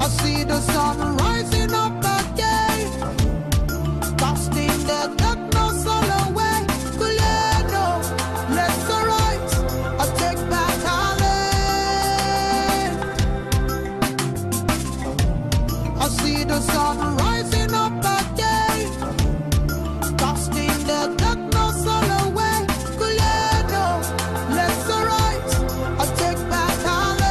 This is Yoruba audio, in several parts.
see the sun rising up again, casting the darkness all away. Kuleno, let's go right, I take back our land. I see the sun rising up again, casting the darkness all away. Kuleno, let's go right, I take back our land.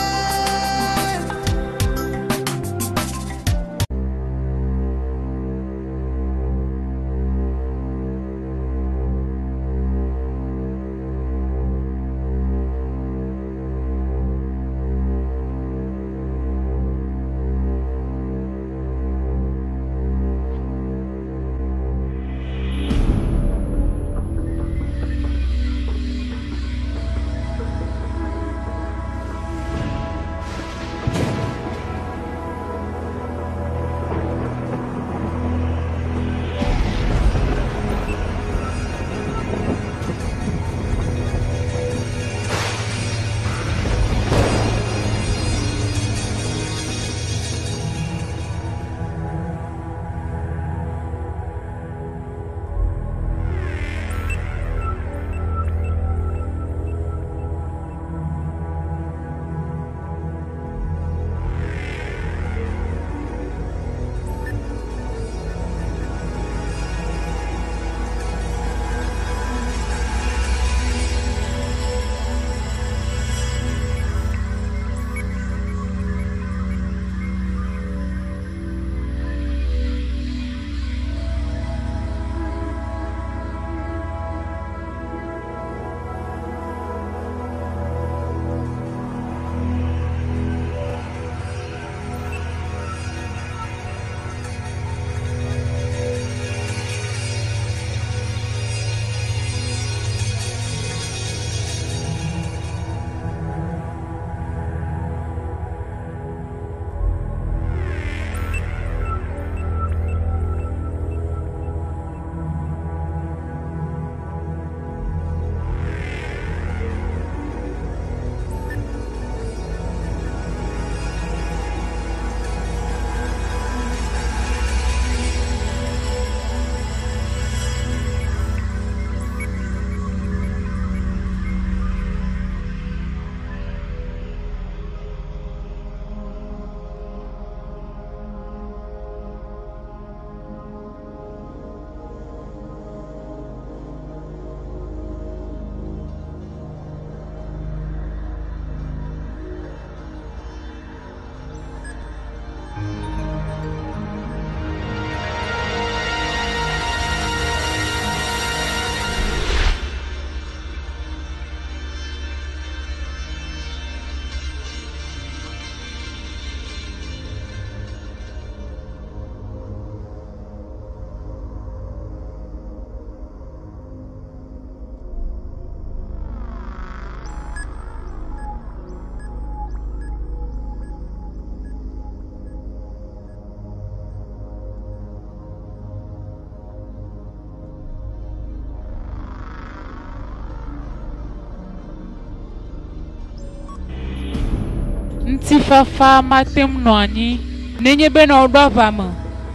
Ntifafa matem no anyi nenye be na odo avama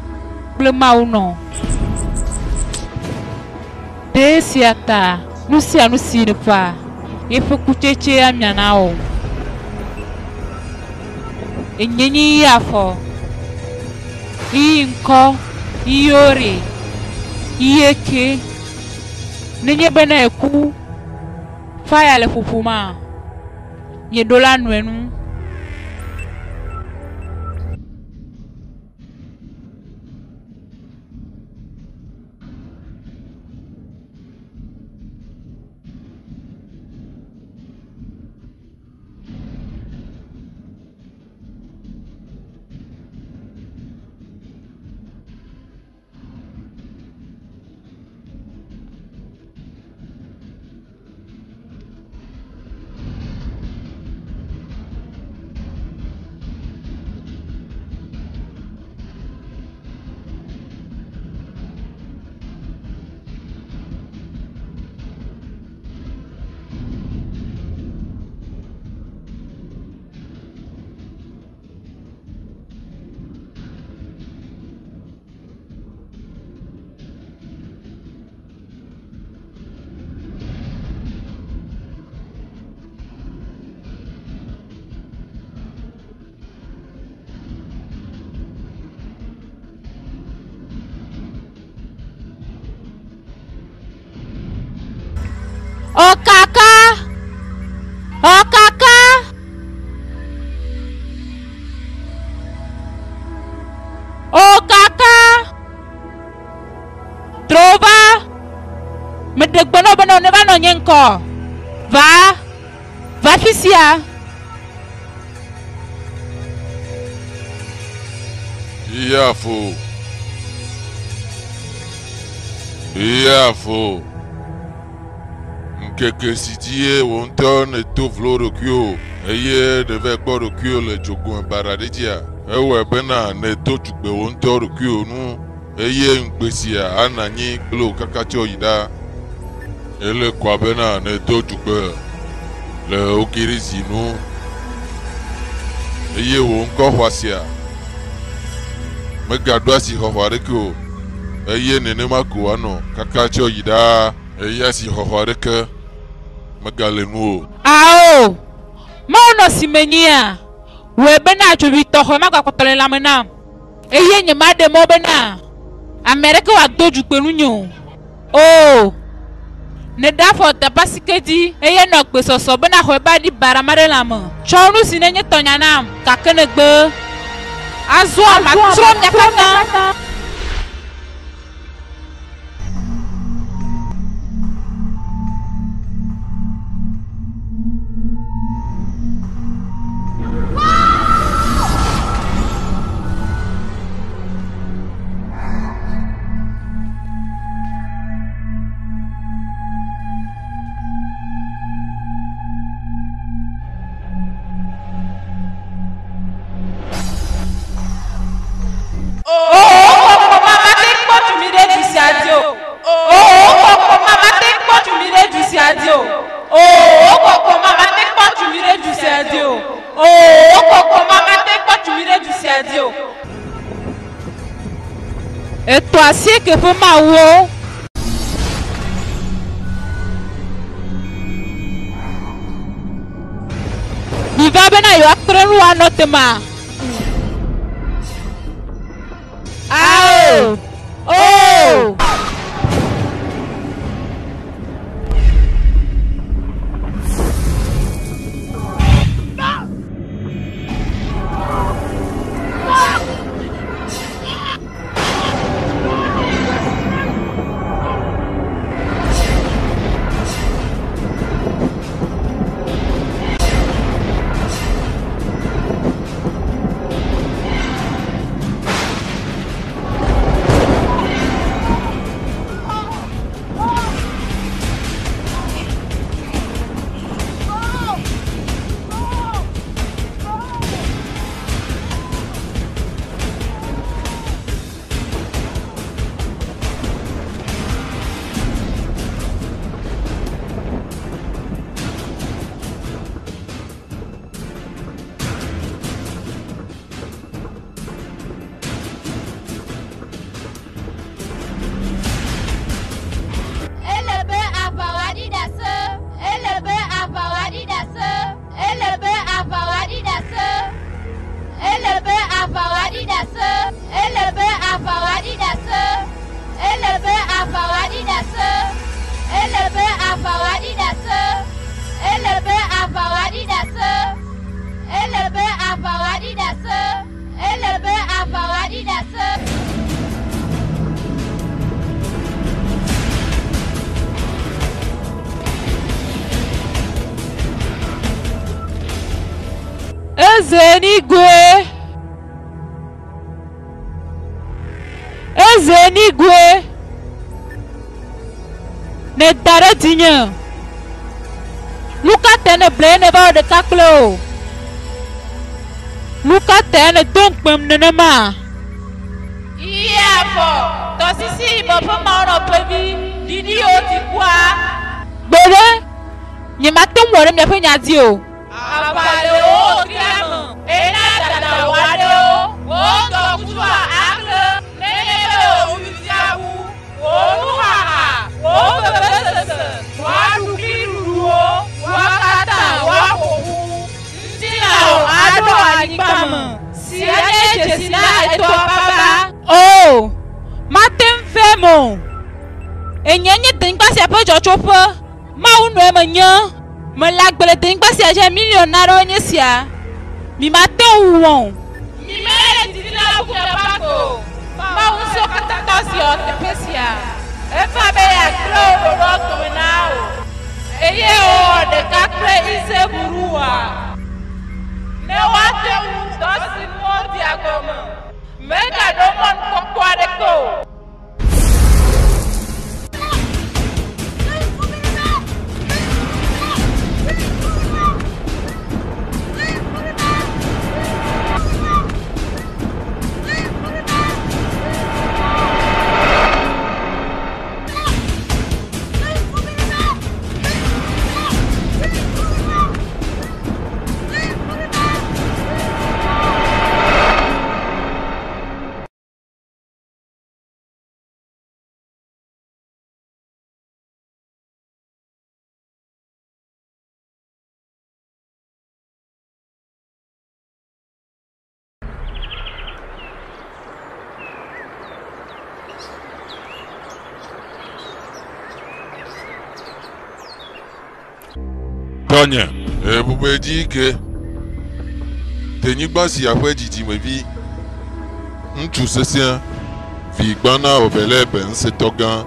ple mauno desiata nusia nusine pa efe kucheche amiana o enyenyi afọ inko iyore iyeke nenye be na eku fire le fufuma ye dola nwenu Oh kaka. Oh kaka. Oh kaka. Trova. Medek bano ne bano nyenko. Va fisia. Iafo. Nkeke sitie wonto ne tovlo rokyo. Eye deve kpo rokyo le jogun baradetia. Ewe bena ne tojugbe wonto rokyo nu. Eye nkpesia ananyi klo kakacho yida. Ele kwa bena ne tojugbe le okirisi nu. Eye wonko hwasia. Megadwa si hohwareko. Eye nene mako ano kakacho yida. Eye si hohwareke. Megalenu. Ao. Mono simenia. Webena chubito homa kwa kotole lamena. Eye nyemade mo bena. Amerika wa doju penunyo. Oh. Ne dafo tabasikedi. Eye nok besoso bena hweba di baramare lama. Chonu sinenye tonyanam. Kakenegbe. Azwa matrom nyakana. Et toi, c'est que vous m'avez. Il va bien y avoir un autre ma. Oh! Oh! Ezenigwe ne dare dinya Luka tene blene ba de kaklo Luka tene donkpem nenema Iafo to sisi bopo mauro pevi didi o ti kwa Bele nyemate mwore myafe nyadio Abale o kiamu ena dada wade o wondo kutua akle nenebe o uziawu oluhaha o bebesese wadukiruo wakata wakohu ntina o ado anigbamu siene chesina eto papa Oh matem femo enyenye tinkpa se apejo chopo Mau no emanyo. Me lag bele ting pasi aja milionario nyesia. Mi mate uwon. Mi mere titila buku bako. Mau so katatosi o tepesia. Efa be ya klo ro komenao. Eye o de kakre ise burua. Ne wate dosi moti agoma. Mega domon kokwa de ko. Tonya, vous pouvez dire que Tenyigba si après Didi me vit, tout ceci, Vigbana au belé ben c'est organ.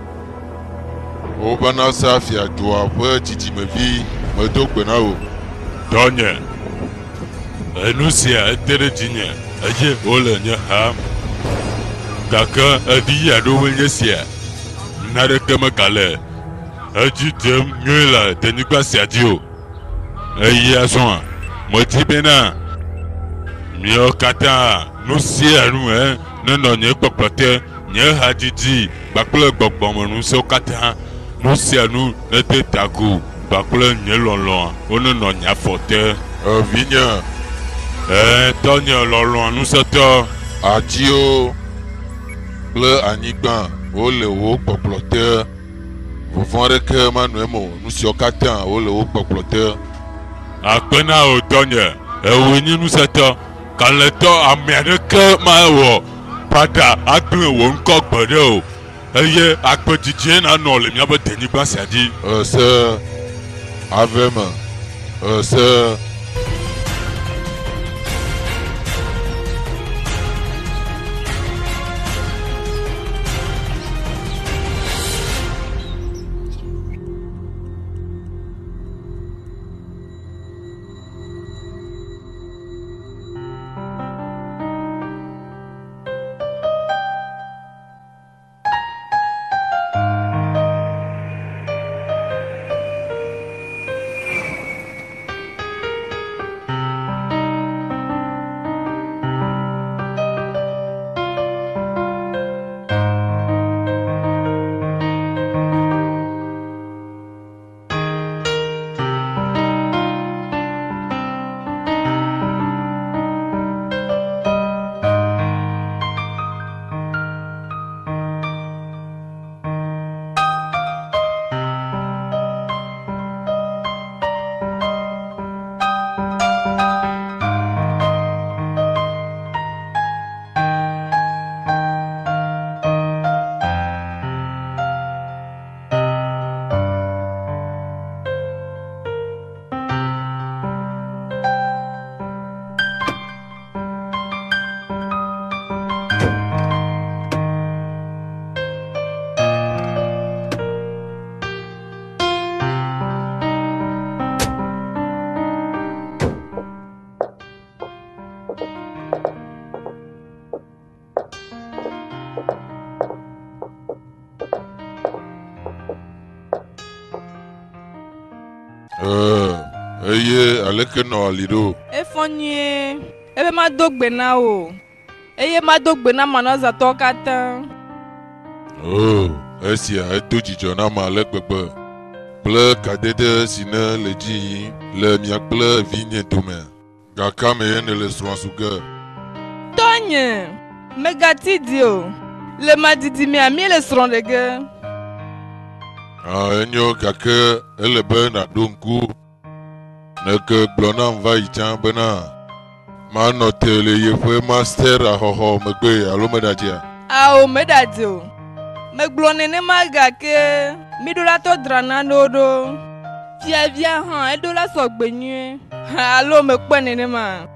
Au bana sa fi à toi après Didi me vit, me donc benao. Tonya, nous si à Teredine, aïe, ole nya ham. Kaka a dit à l'ouïe si à Narekama Kale. Aji tem nyela Tenyigba si à Dio. Aïe à son, moi tibena. Mio kata, nous si à nous, hein, non, n'y a pas ploté, n'y a hadidi, bakle bokbom, nous so kata, nous si à nous, n'était takou, bakle n'y lolon, on ne n'y a faute. Vigna. Tonya lolon, nous sommes Adio. Le Anigban, o le wo poploteur. Vous vendrez que Manuemo, nous sommes quatre o le wo poploteur. à Pena au Tonya, et oui, nous sommes quand le temps américain m'a ou pada à deux ou encore beurre. Et à petit chien à non, les miens de Tenyigba s'est dit. Sir, Avema, Sir. Eye aleke no alido. Efonye, ebe ma dogbe na o. Eye ma dogbe na manoza tokata. Oh, esi a eto jijo na ma lekpekpe. Ple kadede sine le ji le miakple vigne tome. Gaka me ne le swansuge. Tonye, megati dio. Le madidi me ami le srondege. Enyo kake elebe na donku. Neke blona mva ichan bena. Ma note le yefwe master a hoho megbe alo medajia. Ah o medadio. Meglone ne magake. Mi do la to drana dodo. Via ha, e do la so gbenyu. Allo me kpe nene ma.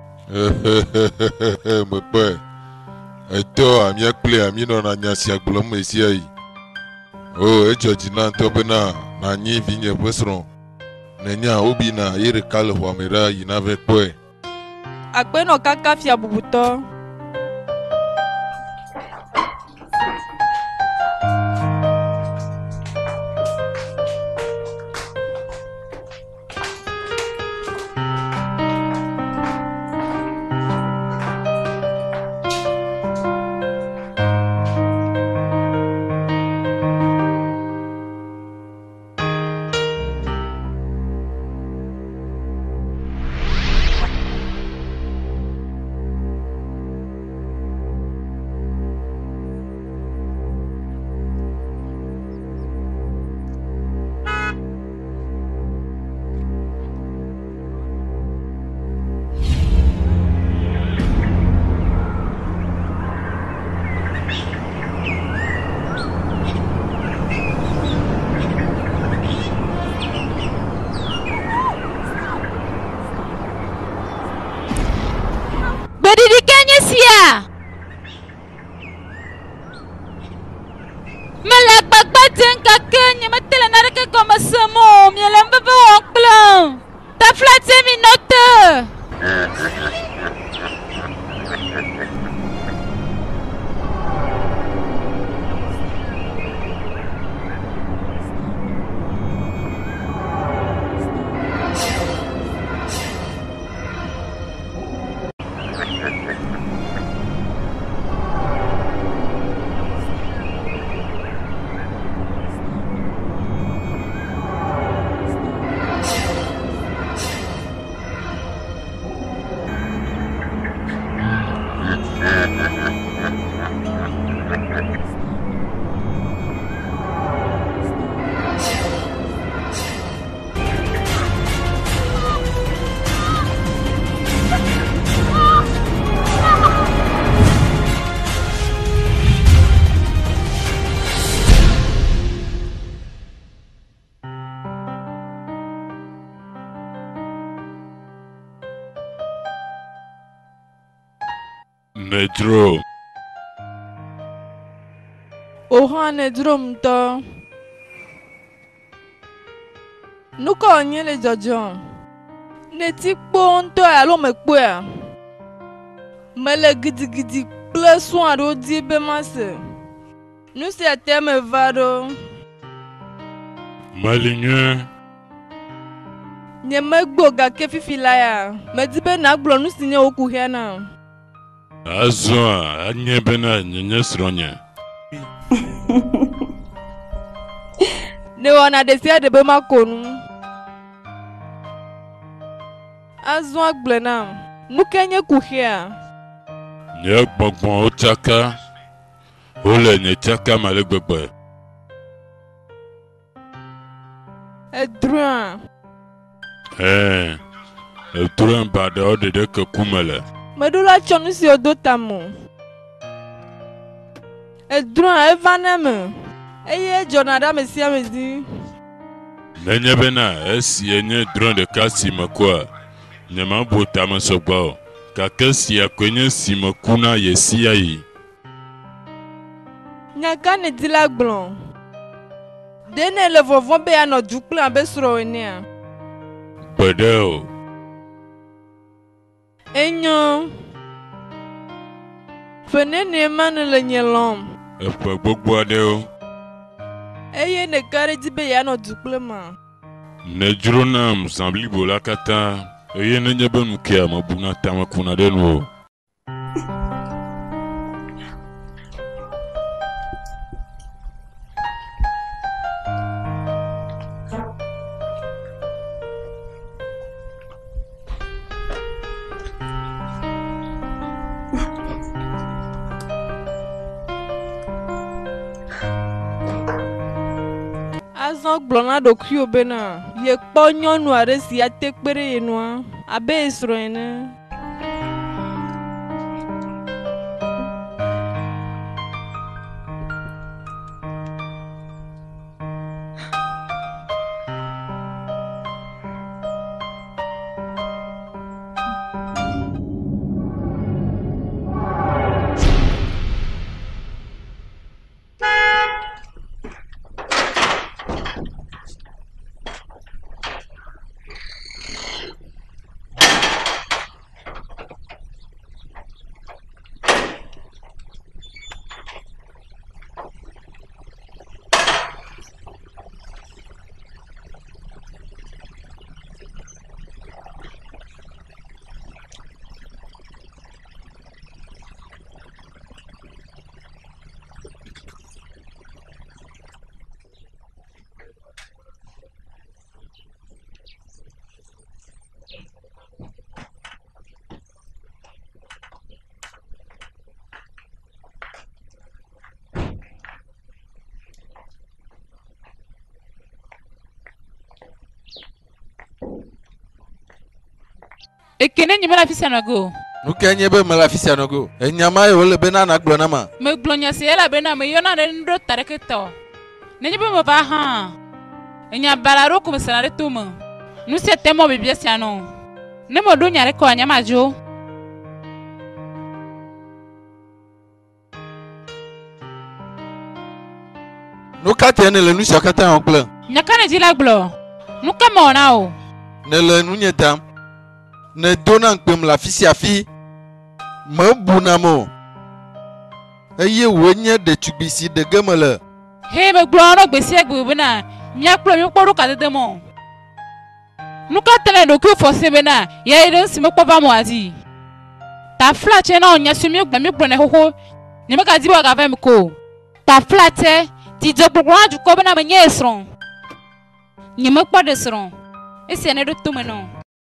Me pe. Eto amia kple ami no na nyasi agblom esi ayi. Oh, ejoji na ntobena na nyi vinye bwesro. Nenya obi na yere kale hwamera yina ve kwe. Akpe no kaka fia bubuto. Nedro. Oha Nedro mto. Nuka onye le jojo. Neti kpo nto alo me kpo ya. Mele gidi plus one ado di be mase. Nu se ate me vado. Malinye. Nye me gbo ga ke fifila ya. Me di be na gbo nu si nye oku hiana. Azwa anye bena nyenye sronye. Ne wana desia de be makonu. Azwa gblena. Nukenye kuhia. Nye gbogbo ochaka. Ole nye chaka male gbegbe. Edruan. Edruan bade odede ke kumele. Medula chonu si odotamu. Edruan evaneme. Eye jonada mesia mezi. Nenye bena esi enye dron de kasi makwa. Nyama bota masogba. Kakesi ya kwenye simakuna yesia yi. Nyaka ne dila gblon. Dene le vovon be ya no dukple abe sro enia. Bedeo. Enyo. Fene ne mane le nyelom. Efe gbogbo adeo. Eye ne kare di be ya no dukple ma. Nedro na msambli bola kata. Eye nenye be mkia mabuna tamakuna denu. Azon glona do kyo bena. Ye kpo nyonu are si atekpere yenwa. Abe esro ene. Ekene nyime la fisia no go. Nu ke nye be me la fisia no go. Enyama ye ole be na na gblɔ na ma. Me gblɔnya si ela bena me yɔna ɖe ŋɖo taɖeketɔ. Nenye be me va hã. Enya bala ɖo ko me sena ɖe tome. Nu sia te mɔ bibia sia no. Ne me ɖo nya ɖe kɔ anya ma dzo. Nu ka te ne le nu sia katã wɔm kple. Nya ka ne dzi la gblɔ. Nu ka me wɔna o. Ne le nu nye tam. Ne do na ŋkpem le afi sia afi. Me bu na mo. Eye wo nye ɖetugbi si de ge me le. He me gblɔ no gbe sia gbe bena miakplɔ mi kpɔ ɖo ka dede mo. Nu ka te le ɖokui fɔse bena ya yi ɖe si me kpɔ va mo azi. Ta fla tse na nya su mi gblɔ ne xoxo. Ne me ka di wa ka va mi ko. Ta fla tse ti dze gbogbo na dukɔ bena me nye esrɔ̃. Nye me kpɔ de srɔ̃. Esi ne ɖo tome no.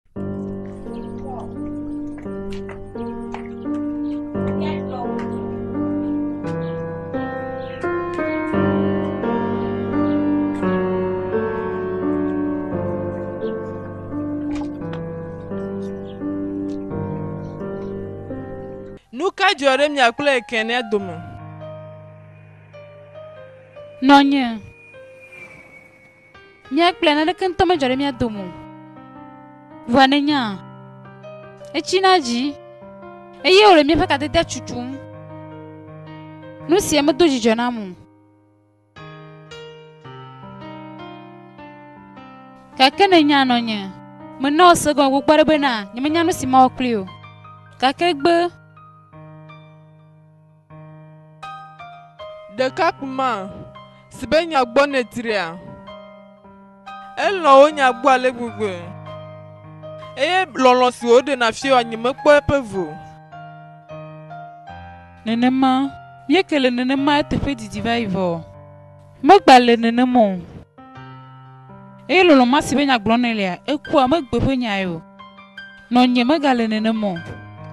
Nu ka dzɔ ɖe mia kple Ekene dome? Nɔnye. Mia kple na ɖeke ŋutɔ me dzɔ ɖe mia dome o. Vɔa ne nya. Etsi na dzi. Eye wòle míaƒe kadedea tutum. Nu sia medo dzidzɔ na mo. Gake ne nya nɔnye. Mena wo se gɔme gbogbo aɖe bena nye menya nu si ma wɔ kpli o. Gake gbe. Ɖekakpuma si be nya gbɔ ne tria. Elɔ wo nya gbɔ ale gbegbe. Eye lɔlɔ si wo ɖe na fie wa nye mekpɔ eƒe vo. Nenema, mieke le nenema teƒe didi va yi vɔ. Megba le nenema o. Eye lɔlɔma si be nya gblɔ ne lia, ekua megbe ƒe nya o. Nɔnye mega le nenema o.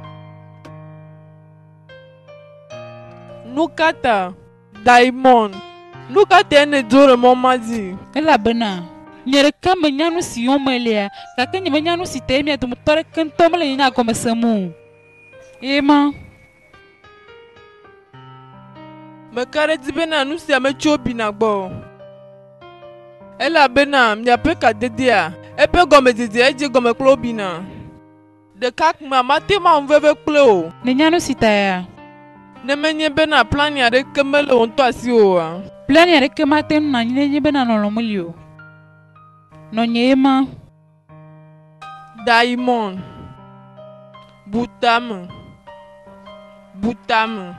Nu ka ta? Diamond. Nu ka te ne do ɖe mɔ ma dzi? Elabena, nye ɖeka menya nu si yɔm me lia, gake nye menya nu si te mia dometɔ ɖeke ŋutɔ mele nya gɔme sem o. Eye ma. Meka ɖe di bena nu sia metso bina gbɔ. Elabena miaƒe kadedea, eƒe gɔmedzedze edze gɔme kple wobina. Ɖekakpuma mate ma ŋu veve kple o. Nenya nu si ta ya. Ne menye bena plani aɖeke mele wo ŋutɔ asi oa. Plani aɖeke mate nu na anyi nenye bena lɔlɔ meli o. Nɔnye ye ma. Diamond. Butame. Butame.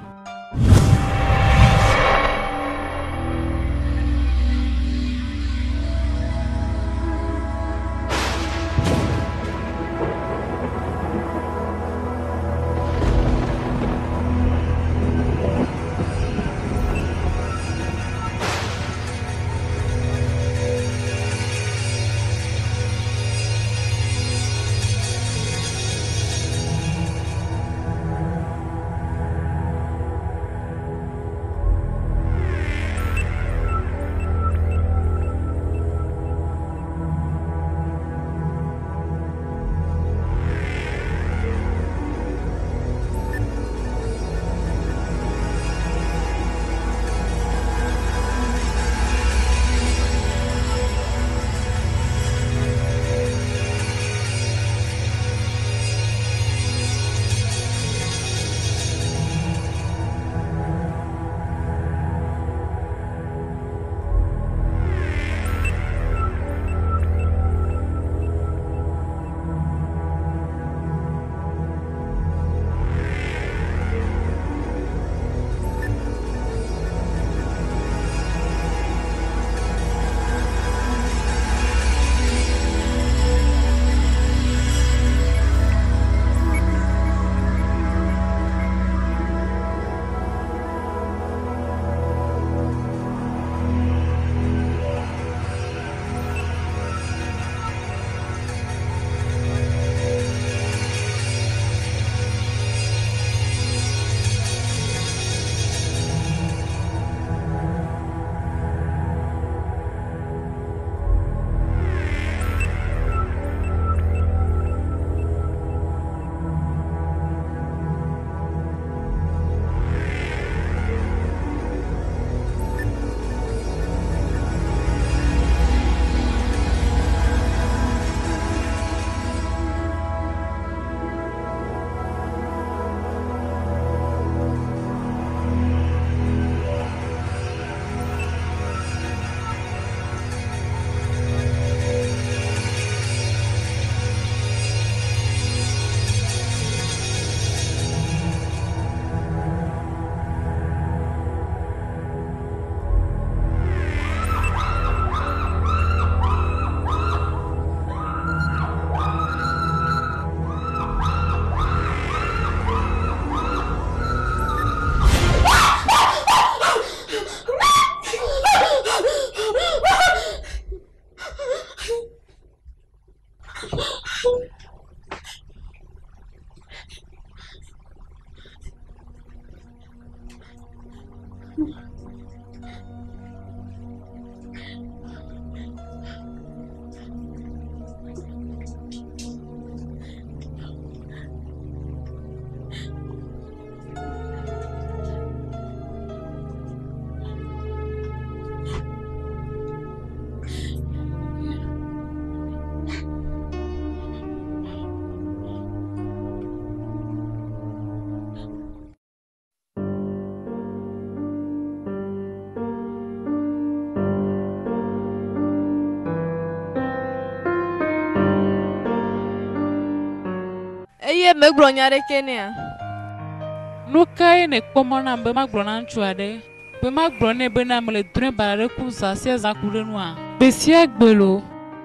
Eye me gblɔ nya ɖeke nea. Nu kae ne kpɔmɔ nam be magblɔ na ŋutsu aɖe be magblɔ nɛ bena mele drɔ̃e bana ɖe ku zã sia zã ku ɖe nua gbe sia gbe lo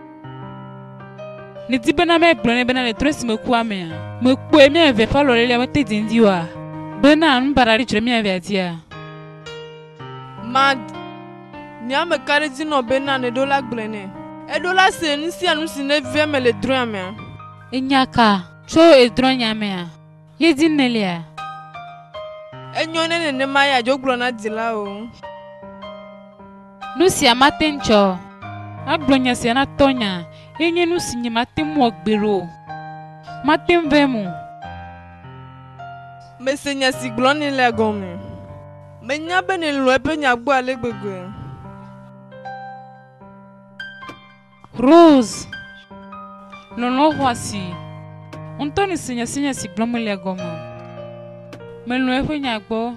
ne di bena megblɔ nɛ bena le drɔ̃e si me kua mea mekpɔe miave ƒe alɔlelia mete dindi oa bena nu bana ɖi dzre miave adia Mad nyame ka ɖe dzi nɔ bena ne ɖo la gblẽ nɛ eɖo la se nu sia nu si ne via me le drɔ̃a mea enyaka tso edrɔ̃ nyamea ye di nelia enyo ne nenema ya dzo gblɔ na dzila o nu sia mate ŋtsɔ agblɔ nya sia na tɔnya enye nu si nye mate mu gbero mate ve mu mese nya si gblɔ ne le gɔme menya be ne lɔ eƒe nya gbɔ ale gbegbe Rose lɔlɔ xɔ asi ŋutɔ ne se nya si gblɔ me le gɔme melɔ eƒe nya gbɔ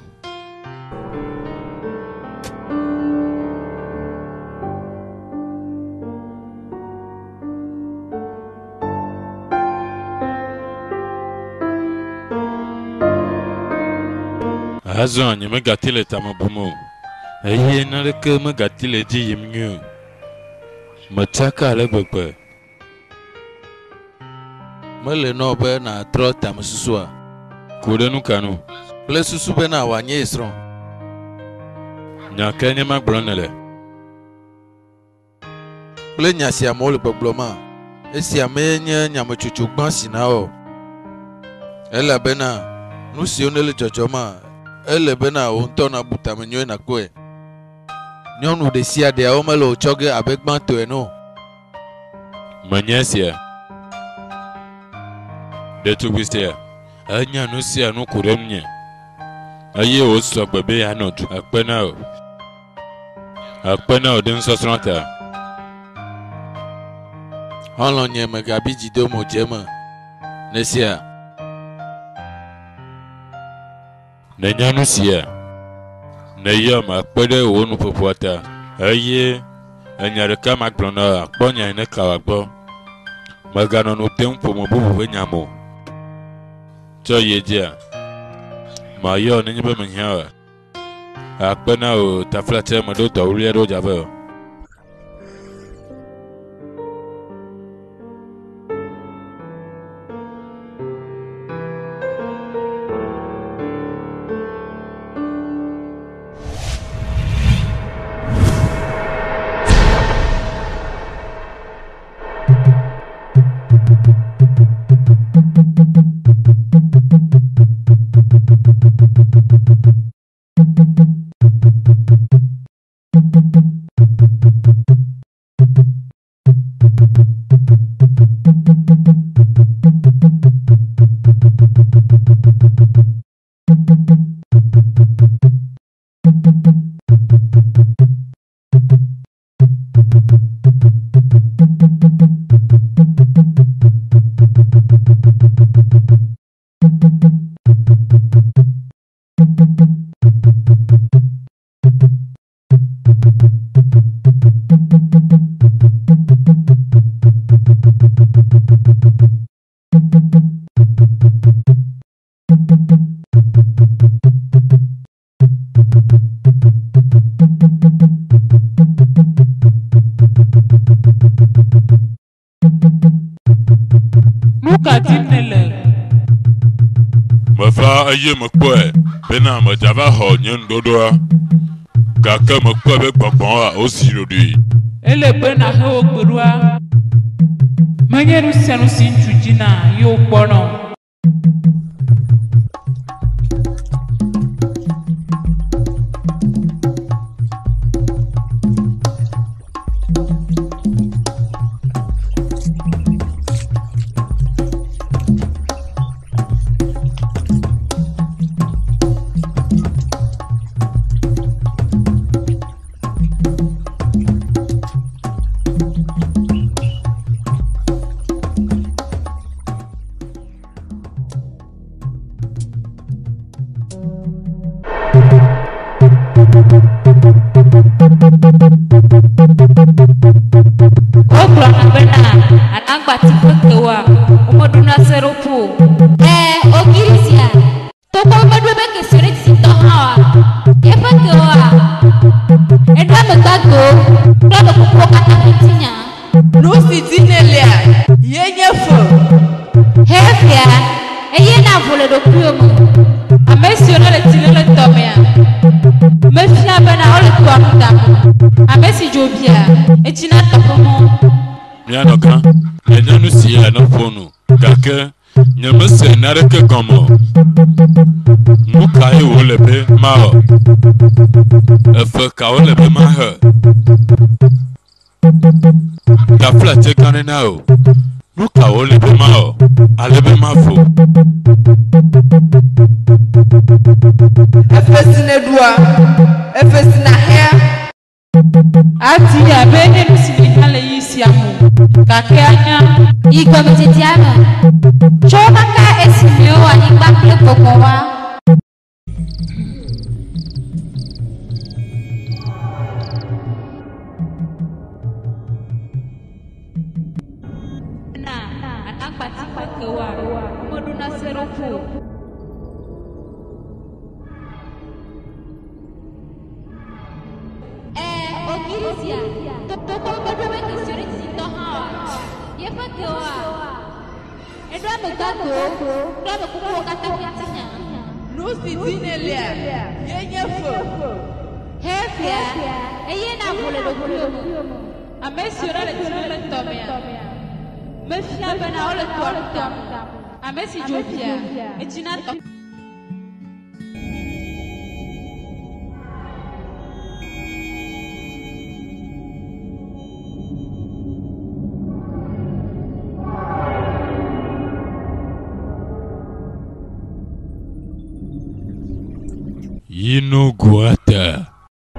Azɔ nye megati le tame bum o eye naneke megati le dzi yim nyuie o metsaka ale gbegbe mele nɔ be na trɔ tame susua ku ɖe nu ka nu kple susu bena wòanye esrɔ̃ nya ke nye magblɔ ne le kple nya si amewo le gbɔgblɔ ma esia mee nye nyametsotso gbã si na wɔ elabena nu siwo ne le dzɔdzɔ ma ele bena wo ŋutɔ nabu tame nyuie nakpɔe nyɔnu ɖe sia ɖeawo mele wotsɔ ge abe gbãtɔe no menye sia ɖetugbi sia enya nu sia nu ku ɖem nye eye wosɔ gbe be anɔ du akpe na o ɖe nusɔsrɔ̃ ta xɔlɔ̃ nye megabi dzi dom o dze me ne sia nenya nu sia ne yɔm akpe ɖe wo nuƒoƒoa ta eye enya ɖeka magblɔ na akpɔ nya ne ka wa gbɔ meganɔ nu tem ƒome bubu ƒe nya mo tsɔ yi dzia mayɔ nenye be mehiã o akpe na o taflatse meɖo dɔwli aɖewo dza ve o eye mekpɔe bena medzava xɔ nye nuɖoɖoa gake mekpɔe be gbɔgbɔa wosi ɖoɖoe ele bena he wo gbeɖoa menye nu sia nu si ŋutsu dzina ye wokpɔnɔ nu si dinelia yenye fo Hefia, eye na vole do kuomo. Amesi ona le tilele tomea. Mefia bana ole tuanu damo. Amesi jobia, etina topomo. Mianoka, enyanu siya na fonu. Kake, nyamese nareke komo. Nukai wolebe mao. Efe ka wolebe mahe. Kafla tekane nao. Nuka wolebe mao. Alebe mafo. efesine dua efesina hair Ati ya bene musili hale yisi amu. Kake anya. Igba mtetiama. Choma ka esimio wa igba kle kokowa. Ogirisia. Toko mbadome kisuri sitoha. Yepa kewa. Edwa mugako. Edwa kuko kata katinya. nu si dinelia yenye fo Hefia. Eye na vole do kuomo. Amesi ona le tilele tomea. Mefia bana ole tuanu damo. Amesi jobia, etina topomo. Ino guata.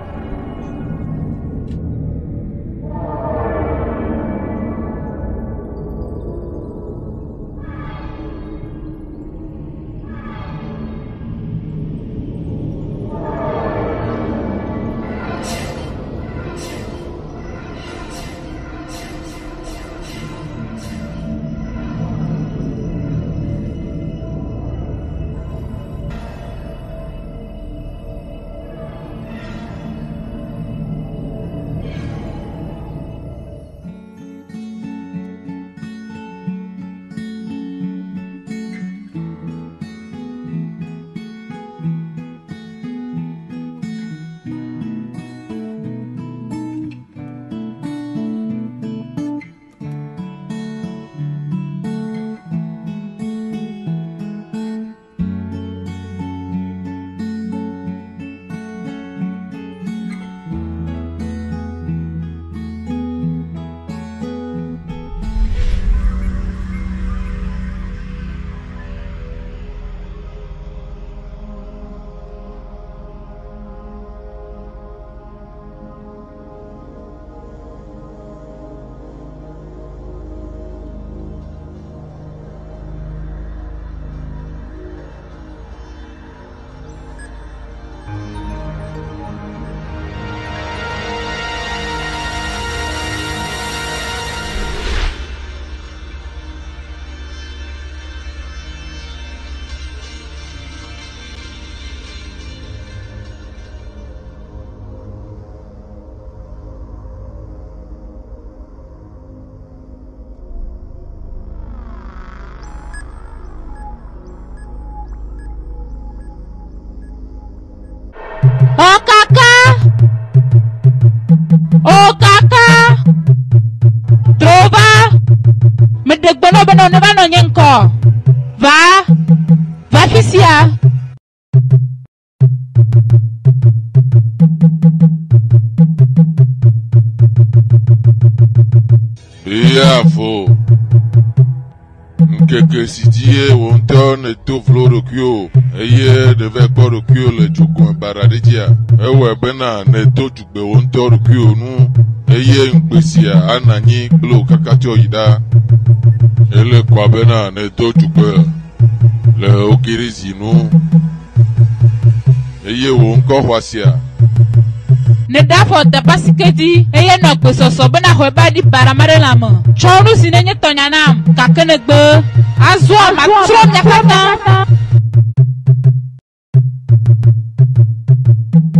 Oh kaka! Oh kaka! Trova! Medegbono beno ne bano nyenko. Va! Va fisia! Iyafo. Nkeke sidie wonto ne to floro kyo. Eye deve koro kyo le jogun baradedia. Ewe bena ne to jugbe wonto kyo nu. Eye nkpesia ananyi glo kakatio yida. Ele kwa bena ne to jugbe le okirizi nu. Eye wonko hwasia. Ne dafo te pasikedi eye no gbesoso bena ho ba di baramare lamo. Chonu sinenye tonyanam kakene gbe. Azwa ma tro nyakata.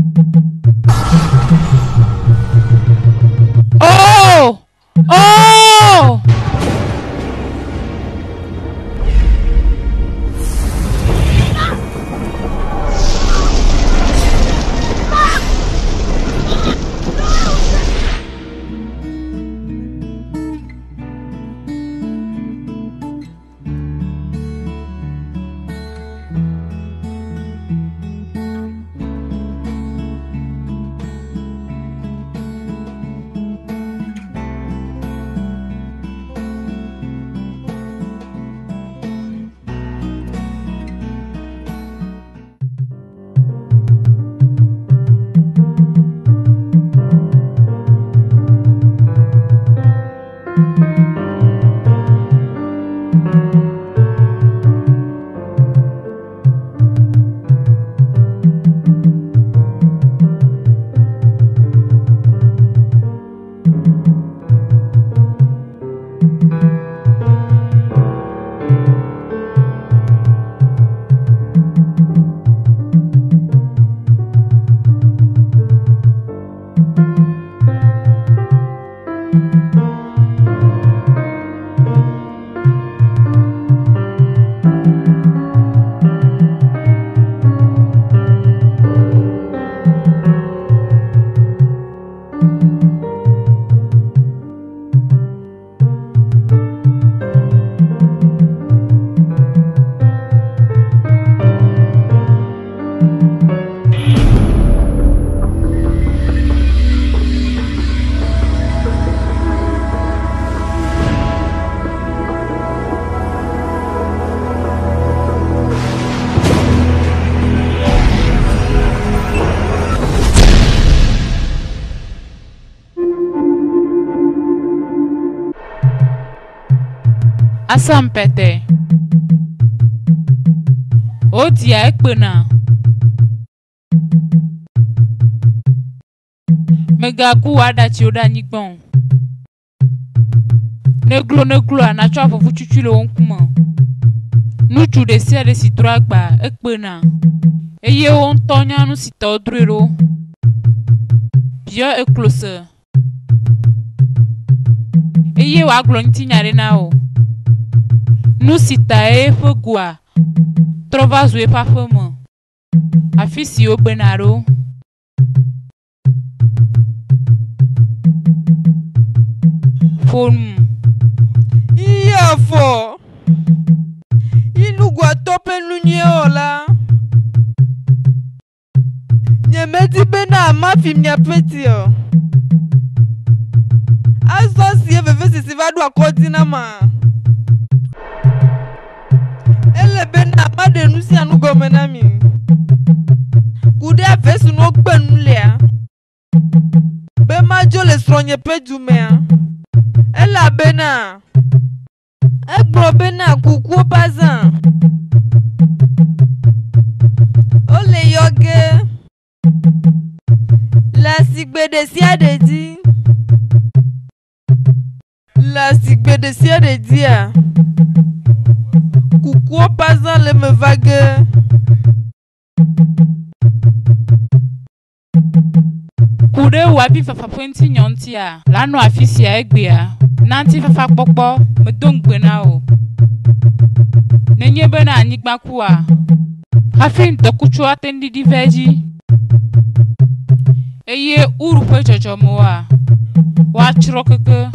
Oh! Oh! Asampete. O dia ekpena. Megaku adachi oda nyigbon. Neglo anacho afofu chuchule onkuma. Nuchu de sia de sitragba ekpena. Eye on tonya nu sita odrero. Bio eklose. Eye wa glonti nyare na o. Nu sita e fogua. Trova zwe pa femo. Afisi o benaro. Phone. Iya fo. Inu gwa tope nunye ola. Nyemeti bena mafi mnya petio. Aso siye veve sivadu akoti na ma. Ele bena amade nusi anu gomenami. Kude afesu no gbenu lea. Be majo le stronye pejumea. Ela bena. Egbo bena kuku bazan. Ole yoge. La sigbede siade di. La sigbede siade dia. Kuku bazan le me vague. Kude wabi fafa pointi nyontia. Lano afisi ya egbea. Nanti fafa pokpo. Medong bena o. Nenye bena anyigba kuwa. Hafin tokuchu atendi di veji. Eye uru pe jojo moa. Wa chirokeke.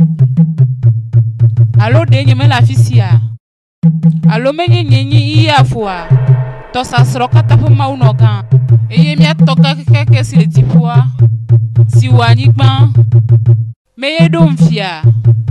Alo denye me la fisi ya. Alo menye nyenyi iya fua. Tosa sroka tapu maunogan. Eye mia toka keke si le tipua. Si wanyigba. Meye domfia.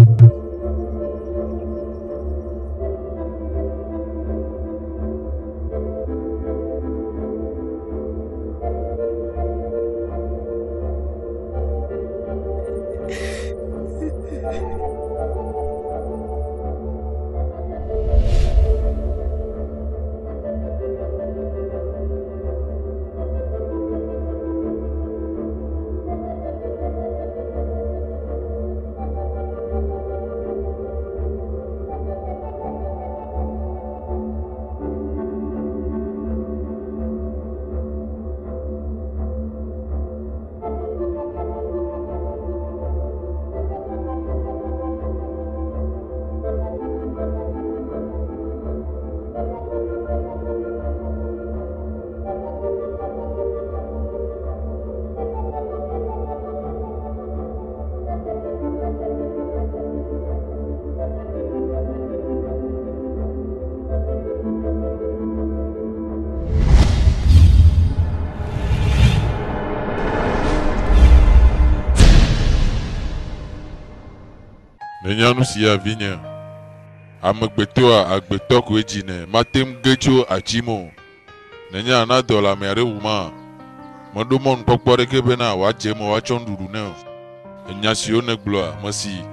Nenyanu siya vinya. Amegbeto agbeto kwejine. Matem gecho achimo. Nenya na dola mere uma. Modomon pokpore kebena wachemo wachonduru ne. Enyasio negloa masi.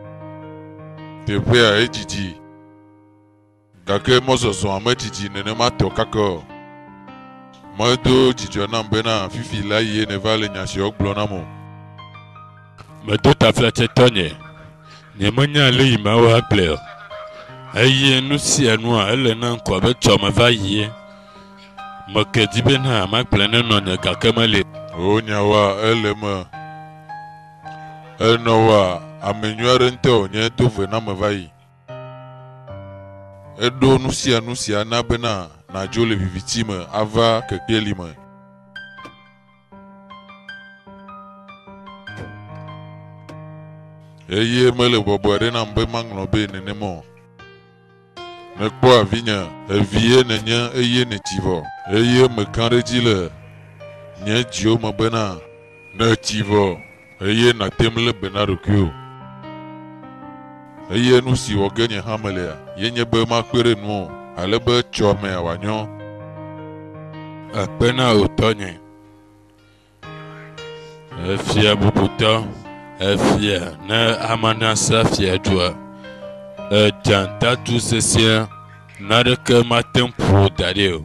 Tepea ejiji. Gake mososo amejiji nene mato kako. Modo jijo nambena fifi la ye nevale nyasio glonamo. Meto taflate tonye. Nyemanya le yima wa pleo. Aye nusi anua ele na nkwa be choma va ye. Makedi bena ma plene no ne kakemale. Onya wa elema. Enowa amenyuare nte onye tove na mevai. Edo nusi ana bena na jole vivitime ava kekelime. Eye mele bobore na mbe manglobe nenemo. Nekpo avinya evie nenya eye netivo. Eye mekanrejile nye jio mabena netivo. Eye na temle benarokyo. Eye nusi wogenye hamelea. Yenye be makpere nuo. Alebe chome awanyo. Akpena otonye. Efia bubuto. Efia na amanasa fia dua. Janta tout ceci, nada que matin pour d'ailleurs.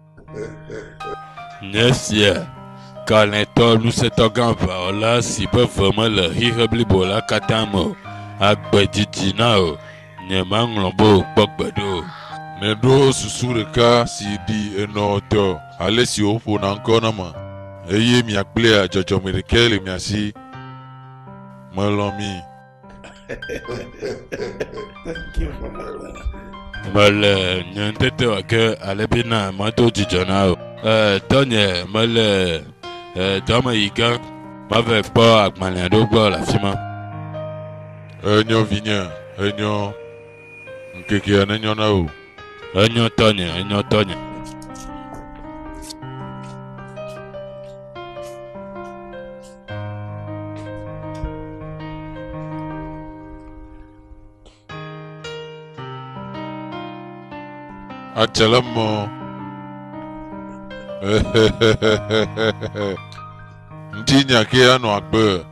Nesia, quand l'étoile nous s'est organ là, si peu vraiment le hirabli bola katamo, agbadidinao, ne manglombo, bokbado. Nedo susureka si di enoto. Ale si opo na nkonama. Eye mi akple a jojo mirikele mi asi. Malomi. Male nyantete wake alebina mato jijonao. Tonye male dama ika mave pa akmalendo gbo la fima. Enyo vinya, enyo nkeke anenyo na o. Enyo tonye. Achalamo. Ntinya ke ano agbe.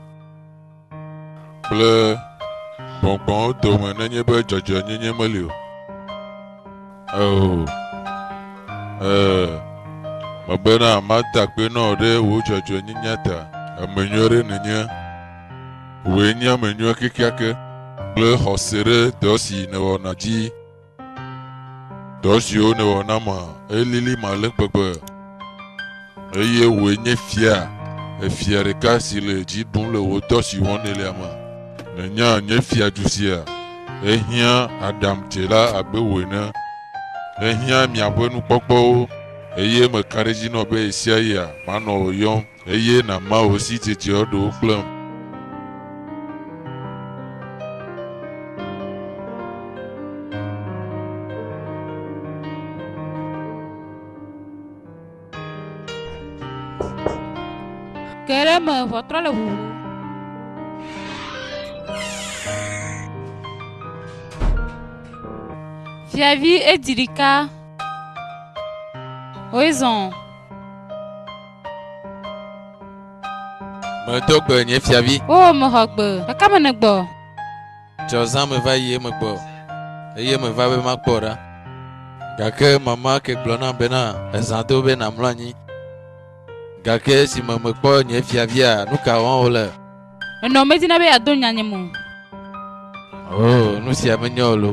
Ple bonbon to me nenye be jojo nyenye melio. Oh. Mabena mata pe no de wo jojo nyenyata. Amenyore nenye. We nya menyo kikiake. Ple hosere dosi ne wonaji. Dosi o ne wonama elili male pepe. Eye we nye fia. Fia reka si le ji dun le wo dosi won ele ama. Nya nye fia dusia. Ehia Adam tela agbe wena. Ehia mi abonu pokpo. Eye me kareji no be isia ya. Mano oyon. Eye na ma osi tete odo klem. Queremos votre le boulot. Fiavi et Dirika. Oison. Me dogbe nye fiavi. Oh, mon hogbe. La kamenegbo. Jozan me va ye me gbo. Eye me va be ma gbora. Gake mama ke glona bena ezando be na mlanyi. Gake si me kpo nye fiavia nuka won ole. No me dina be adonya nyemu. Oh, nu si amenyolo,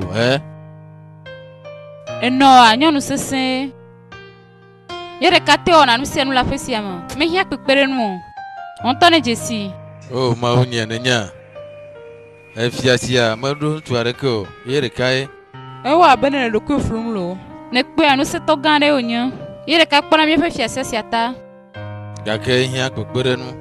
No, anyonu sese. Yere kate ona nu si anu la fesi ama. Me hia pepere nu. On tone jesi. Oh, ma unye nenya. Fiasia madu tuareko yere kai. Ewa bene le ku frumlo. Ne pe anu se to gande onya. Yere ka kpona mi fe fiasia siata. Gake hia pepere nu.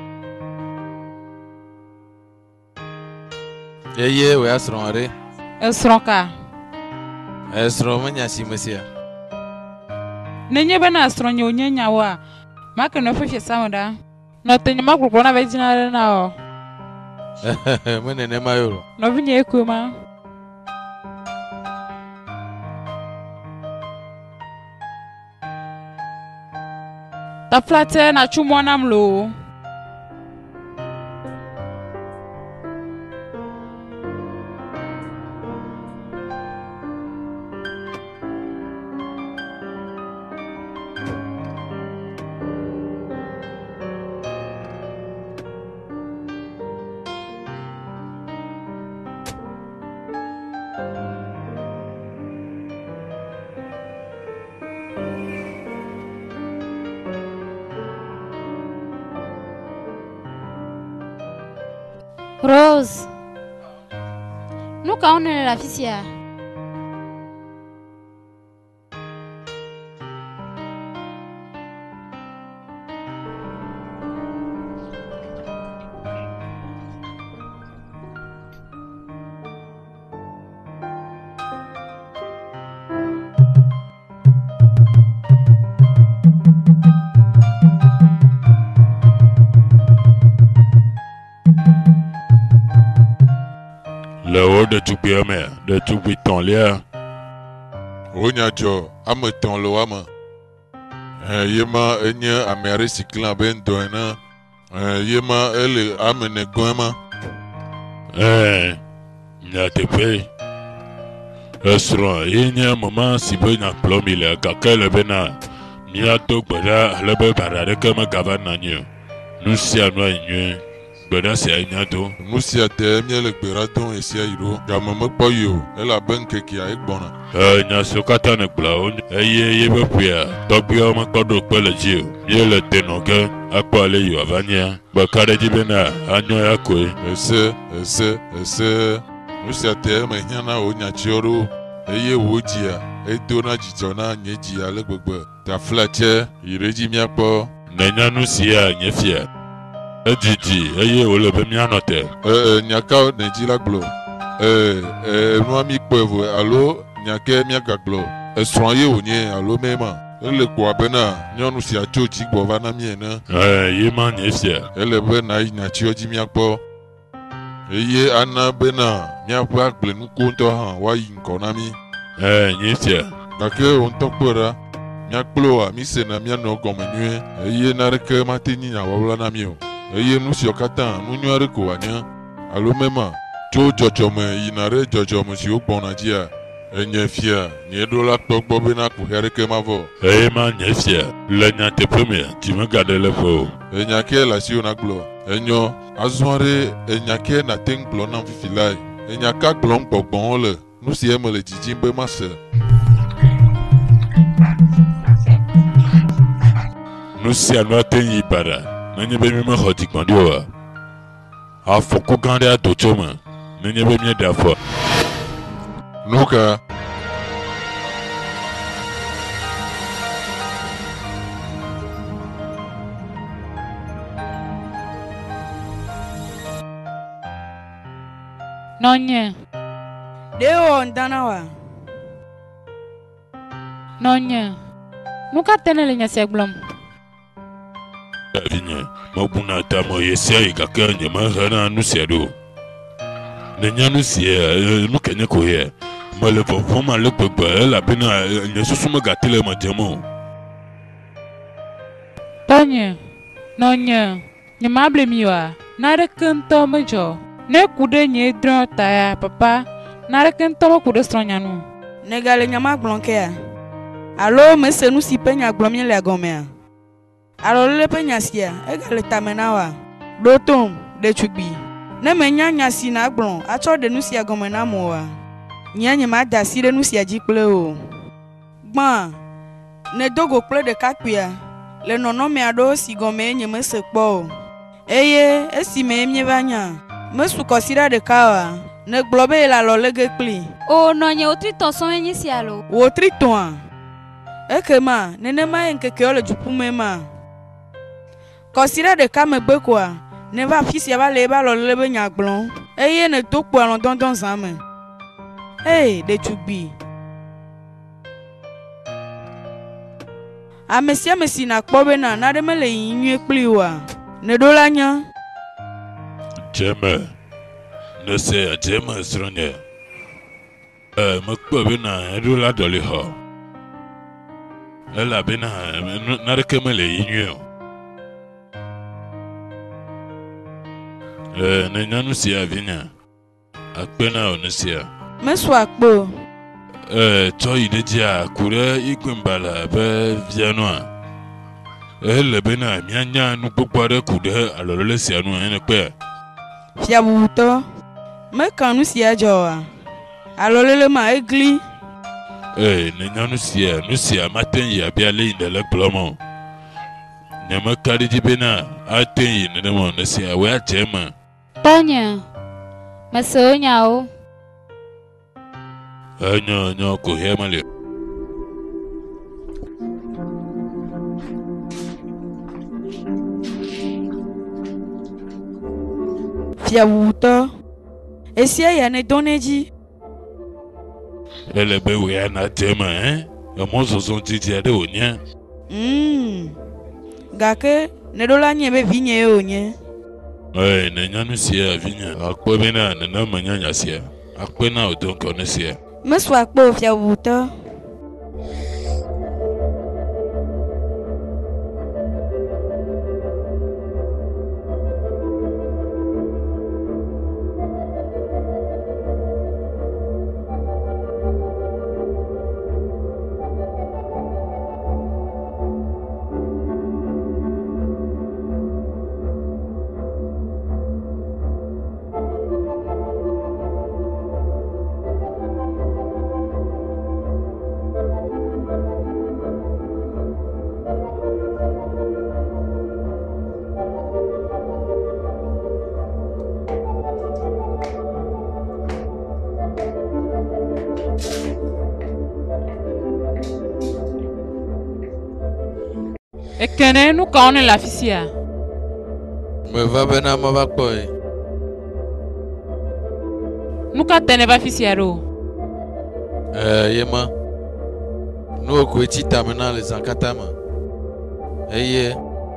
Eye we asronare. Esronka. Esro menya simesia. Nenye bena asronyo nyenya wa. Maka no fe fiasia moda. No tenye makrupo na vejina na o. Mene ne mayoro. No vinye kuma. Ta flate na chumwana mlo. Rose. Nuka on la fisia. Le haut de tout bien, mais de tout ton lien. Onya jo ame ton lo ama. Yema enye amere siklan ben doena. Yema ele ame ne goema. N'a te fait. Esrɔ̃ ye nye mama si be nyakplɔ mi le gake le bena míado gbe ɖa ale be baɖa aɖeke megava na anyi o. Nu sia nu ayi nyuie. Gbe ɖa sia nya do. Nu sia te míele gbe ɖa dom esia yi ɖo. Game mekpɔ yi o elabe ŋkekea egbɔna. Nya siwo katã ne gblɔa eye ye be ƒea tɔgbuiwo mekpɔ ɖo kpe le dzi o. Míele tenɔ ge akpɔ ale yi wòava nyia. Gbeka ɖe dzi bena anyɔ ya koe. Ese. Nu sia te eme hiãna wò nyatsiwo ɖo eye wò dzia edona dzidzɔ na nye dzi ale gbegbe. Tafla tse yi ɖe dzi míakpɔ. Nenya nu sia nye fia. Edzidzi eye wòle be míanɔ te. Nyakawo ne dzi la gblɔ. Nua mi kpɔe vɔ alo nyake míagagblɔ. Esrɔ̃ ye wònye alo mema. Ele kpɔa bena nyɔnu sia tso dzigbɔ va na mí ene. Ye ma nye fia. Ele be na yi nyatsiwo dzi míakpɔ. Eye ana bena míaƒe agblenuku ŋutɔ hã woayi ŋkɔ na mí. Nye fia. Gake wò ŋutɔ kpɔe ɖa. Míakplɔa mísena míanɔ gɔme nyuie eye naɖeke mate nyi nyawɔwla na mí o. Eye nu siwo katã nu nyui aɖe ko wòanye alo mema tso dzɔdzɔme yina ɖe dzɔdzɔme siwo gbɔna dzia enye fia nye ɖola kpɔ gbɔ bena kuhe aɖeke mavɔ. Eye ma nye fia le nyateƒe mea dzi megaɖe le ƒe o. Enyake le asiwo nagblɔ enyo azɔ ɖe enyake nate ŋu gblɔ nam fifi lae. Enyaka gblɔm gbɔgbɔwo le nu si eme le dzidzim be mase. Nu sia nu ate yi baɖa nenye be mi mexɔ dzigbɔɖi oa. Afɔku gã aɖe ado tso me nenye be míeɖe afɔ. Nu ka? Nonye. Deo ndana wa. Nonye. Nuka tene le nya sia gblɔm. Vinye, mabuna ta mo yesia yi gake nye mahena nu sia ɖo. Nenya nu sia nu kenye ko ye. Mele vɔvɔm ale gbegbe elabena nye susu megate le eme dzem o. Tɔnye. Nonye. Nye ma ble mi wa. Naɖeke ŋutɔ medzɔ. Ne ku ɖe nye drɔ̃ ta ya papa. Naɖeke ŋutɔ me ku ɖe srɔ̃nya nu. Negale nyama gblɔm kea. Alo mese nu si pe nya gblɔm mi le agɔmea. Alo le pe nya sia egale tame na wa. Ɖo tom ɖetugbi. Ne menya nya si na gblɔ atsɔ ɖe nu sia gɔme na mo wa. Nye ma da si ɖe nu sia dzi kple o. Gbã ne dogo kple ɖekakpuia le nɔnɔme aɖewo si gɔme nye mese kpɔ o. Eye esi me mieva nya mesu kɔsiɖa ɖeka wa. Ne gblɔ be le alɔ lege kpli. O nɔnye wotri tɔ sɔ̃e nye sia lo. Wotri tɔa. Ekema nenema ye ŋkekewo le dzuƒume ma. Kɔsiɖa ɖeka megbe koa ne va afi sia va le ebe alɔlele be nya gblɔm. Eye ne to kpo alɔdɔdɔ zã me. Ɖetugbi. Ame sia ame si nakpɔ bena naɖe mele yi nyuie kpli oa. Ne ɖo la nya. Dzeme. Ne se dzeme srɔ̃nye. Mekpɔ bena eɖo la dɔli xɔ. Elabena naɖeke mele yi nyuie o. Ne nya nu sia vinye. Akpe na o nu sia. Mesu akpo. Tsɔ yi ɖe dzia ku ɖe igbembala be vianua. Ele bena mianya nu gbogbo aɖe ku ɖe alɔlele sia nu ene kpe. Fiabutɔ. Meka nu sia dzɔa. Alɔlele ma egli. Ne nya nu sia mate yi abia le yi ɖe le gblɔm o. Nye meka ɖe dzi bena ate yi nenema ne sia wo adze eme. Tɔnye. Mese wo nyawo. Enyo ko he mali. Fiabutɔ. Esia ya ne dɔne dzi. Ele be wo ya na adze eme Emo zɔzɔ didi aɖe wònye. Gake ne ɖo la nye be vinye ye wònye. Ne nya nu sia vinye. Akpɔ bena nene menya nya sia. Akpe na wòdo ŋkɔ ne sia. Mesu akpo fiabutɔ. Ekene nu ka on la fisia. Me va bena ma va kpɔe. Nu ka tene va fisia ro. Yema. Nu oku eti tamena le zankata ma. Eye.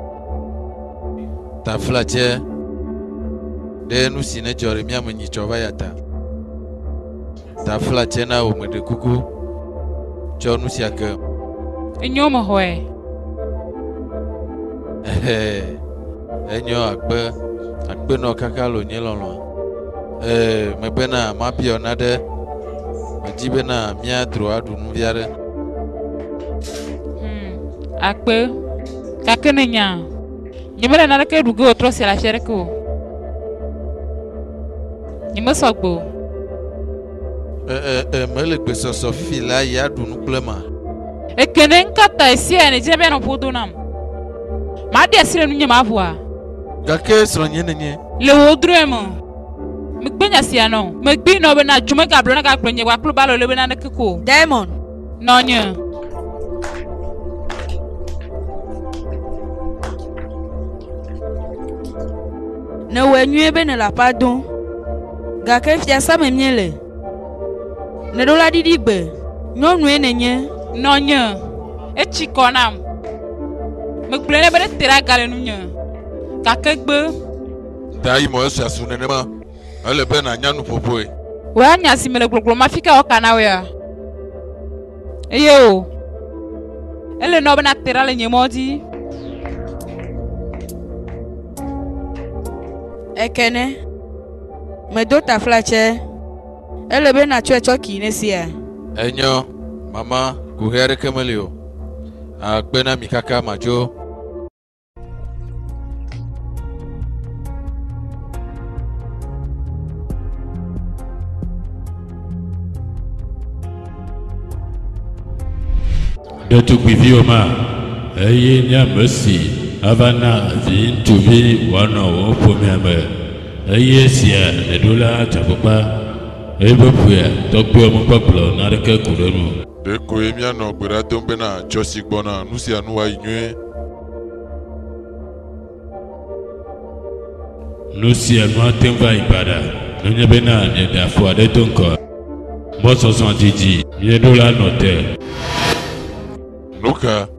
Ta flatche. De nu si ne jori mi amenyi chova yata. Ta flatche na o me de kuku. Cho nu si ake. Enyo mo hoe. Enyo akpe no kaka lo nyelolo. Me bena ma pio na de. Me jibe na mia dro adu nu viare. Akpe. Kakene nya. Nyemele na ke dugo otro si la chere ko. Nyeme sogbo. Me le gbe soso fila ya du nu plema. Ekene nkata esi ene jebe no podo nam. Ma de sire nu nyema voa. Gake sro nyenye. Le wodremo. Me gbenya sia no. Me gbi no be na djuma ga blo na ga prenye wa klo balo le be na nekeko. Diamond. No nye. Ne wenyu be ne la pardon. Gake fia sa me miele. Ne do la didi gbe. Nyonu enenye. No nye. Echi konam. Me gblene be tera gale nu nye. Kake gbe. Dai mo eso asu nenema. Ale be na nya nu popoe. We anya si mele gloglo mafika o kana we ya. Eyo. Ele no be na tera le nyemodi. Ekene. Me do ta flatche. Ele be na chwe choki nesia. Enyo mama kuhere kemelio. Akpe na mikaka majo. Detugbivi oma eye nya mesi avana vin tuvi wana wo pomiame eye sia le dola tapopa ebopua tokpo mo paplo na reke kurenu De ko emia no gbera dombe na josi gbona nu si anu wa inwe. nusi anu temva ibada nunya bena ne da fo ade tonko mo so so jiji ye dola note Nuka.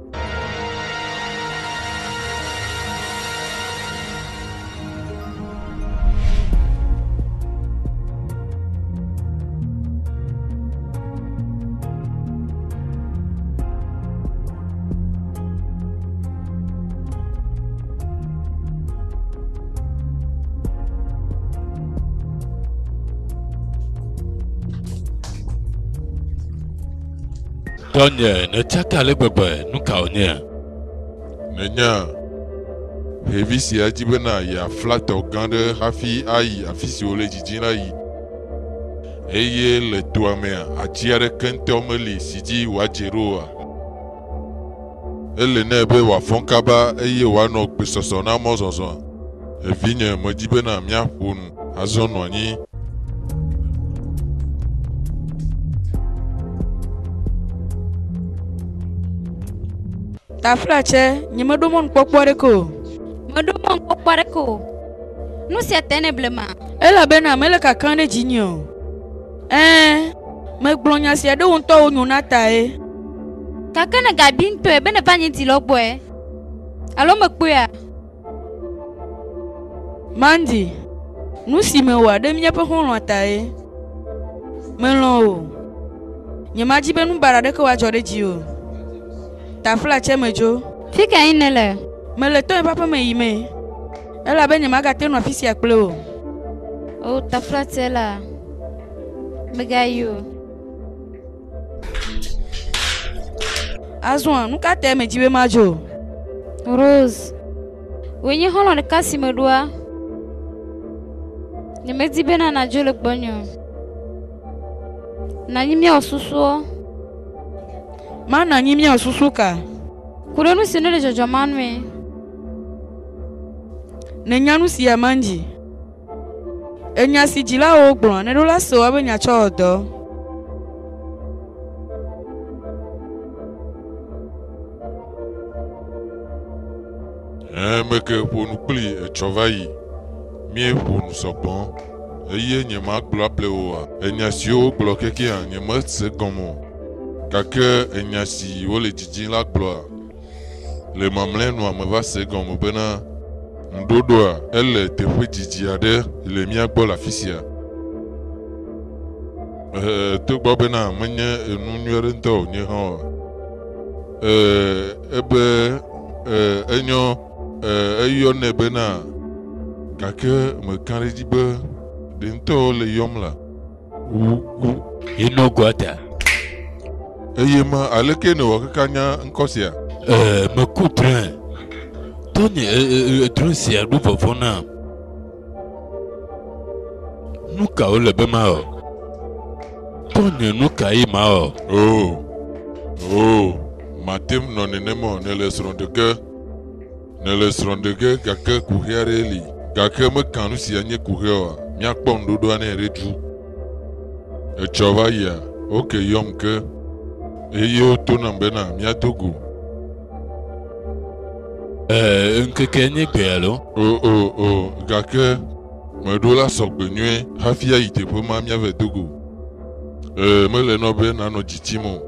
Tonye ne chaka le bebe nuka onye Nenya. Hevisi ajibe na ya flat ogande hafi ai afisi ole jijina yi. Eye le tuamea ajiare kente omeli siji wajeroa. Ele nebe wa fonkaba eye wa no gbesoso na mozozo. Evinye mojibe na mia ponu azono anyi. Ta flatche, nyeme do mon pokpore ko. Medo mon kokpare ko. Nu si atene blema. Ela be na mele ka kande jinyo. Me gblonya si ade wonto onyu nata e. Kakene ga binto e bene vanyi ti logbo e. Alo me kpo ya. Mandi. Nu si me wa de mnya pe hon ata e. Me lo o. Nyema jibe nu barade ko wa jode ji o. Ta flatche mejo. Fika inele. Me le to e papa me yime. Ela be nyema ga te no afisi akple o. O ta flatela. Megayo. Azwan, nu ka te me jibe majo. Rose. Wenye holo ne kasi medua. Nyemezi bena na jole gbonyo. Na nyimia osusuo. Mana nyimia osusuka. Kurenu sinele jojo manwe. Ne nyanu si ya manji. Enya si jila ogbon ne do la so abe nya cho odo. meke ƒonu kpli etsɔva yi mie ƒonu sɔgbɔn eye nye ma gblɔ aƒle oa enya siwo gblɔ kekea nye mese gɔme o gake enya si wole dzidzim la gblɔa le mamlɛnua me va se gɔme bena ŋuɖoɖoa ele teƒe dzidzi aɖe le mía gbɔ le afi sia. Togbɔ bena menye enu nyui aɖe ŋutɔ wònye hã o. Ebe enyo eyɔnɛ bena gake meka ɖe edzi be ɖe ŋutɔ le yɔm la. Ino guata. Eye ma aleke ne wɔ kaka nya ŋkɔ sia? Meku dre. Tonye dre sia ɖo vɔvɔ na. Nu kawo le be ma o? Tonye nu ka yi ma o? Matem nɔ nenema o ne le srɔ̃ɖege gake kuhe aɖe li gake meka nu sia nye kuhe oa míakpɔ ŋuɖoɖoa ne ɖe ɖu. Etsɔ va yia woke yɔm ke eye wotona bena míado go. Nkeke nye gbe alo? Gake meɖo la sɔgbe nyuie hafi ayi teƒe ma míave do go. Mele nɔ be nanɔ dzitsim o.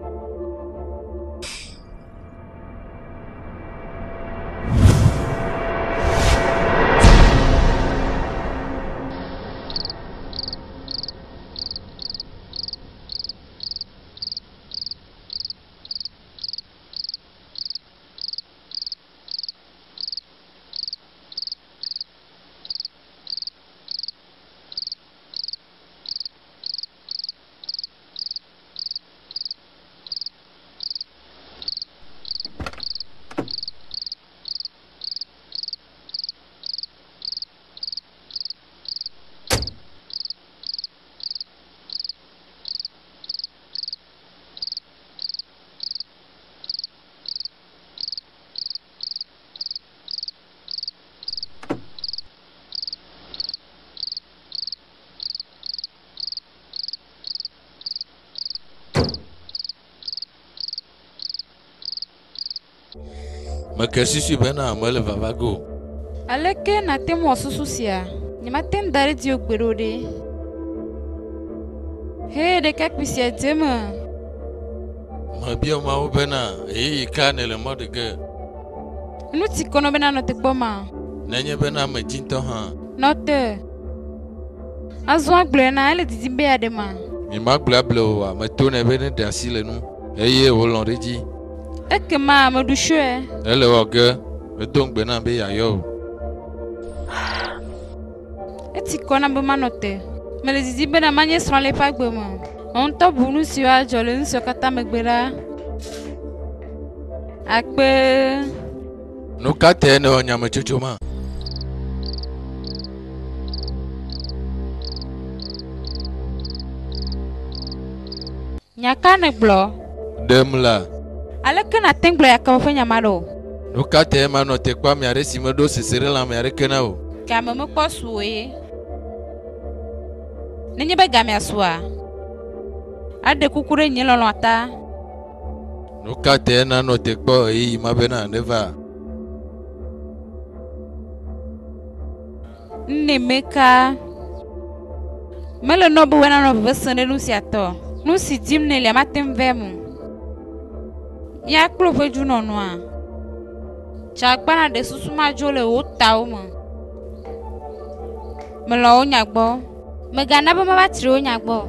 Meke susu bena mele vavago. Aleke na te mo susu sia. Nye ma te ndare di ogbero de. He de kakpisia dema. Ma bia ma wo bena yi ka ne le modege. Nu ti kono bena no te gboma. Nenye bena me jinto ha. No te. Azo agble na ele didi be adema. Mi ma gble wa me to ne bene dansi le nu. Eye wo lon reji. Eke ma me du shwe. Ele wo ge me to ngbe na be ya yo. Eti kona be ma no te. Me le didi be na manye sron le pa gbe mo. On to bunu si wa jole nso kata me gbera. Akpe. No kate ne onya me chuchuma. Nyaka ne glo. Demla. Aleke na tenglo ya ka fanya maro. No kate ma no te kwa mi are si me do sesere la mi are kena o. Ka me me kpo suwe. Nenye be ga mi asua. Ade kukure nyelolo ata. No kate na no te kpo yi ma bena neva. Nemeka. Mele no bu wena no vesene nu si ato. Nu si dim ne le matem vemu. Ya klo veju no no a. Chakpana de susuma jole o tawo mo. Me lo onya gbo. Me ga na ba ma batri onya gbo.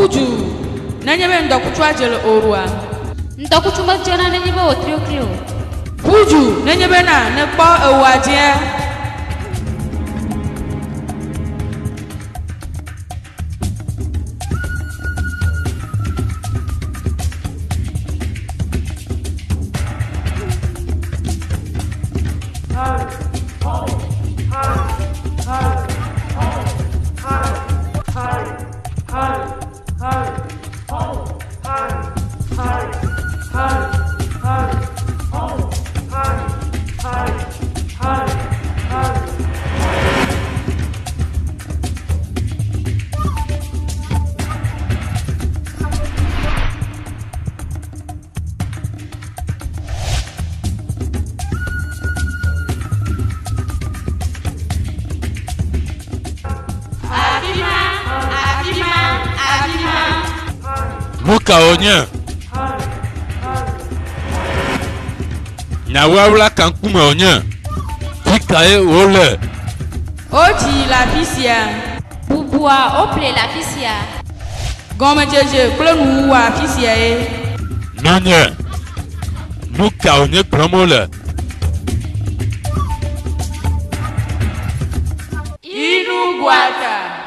Buju, nenye be ndokutu ajele orua. Ndokutu majona nenye be otrio kilo. Buju, nenye be na ne kpo ewadie. Muka onye. Nyawawla kankuma onye. Fikae ole. Oji la fisia. Bubua ople la fisia. Gome jeje kple nuwa fisia e. Nanye. Muka onye kromole. Inu guata.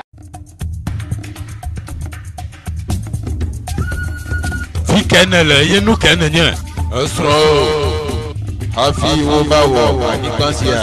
Fikenele yenu kenenye. Osro. Hafi wobawo anikansia.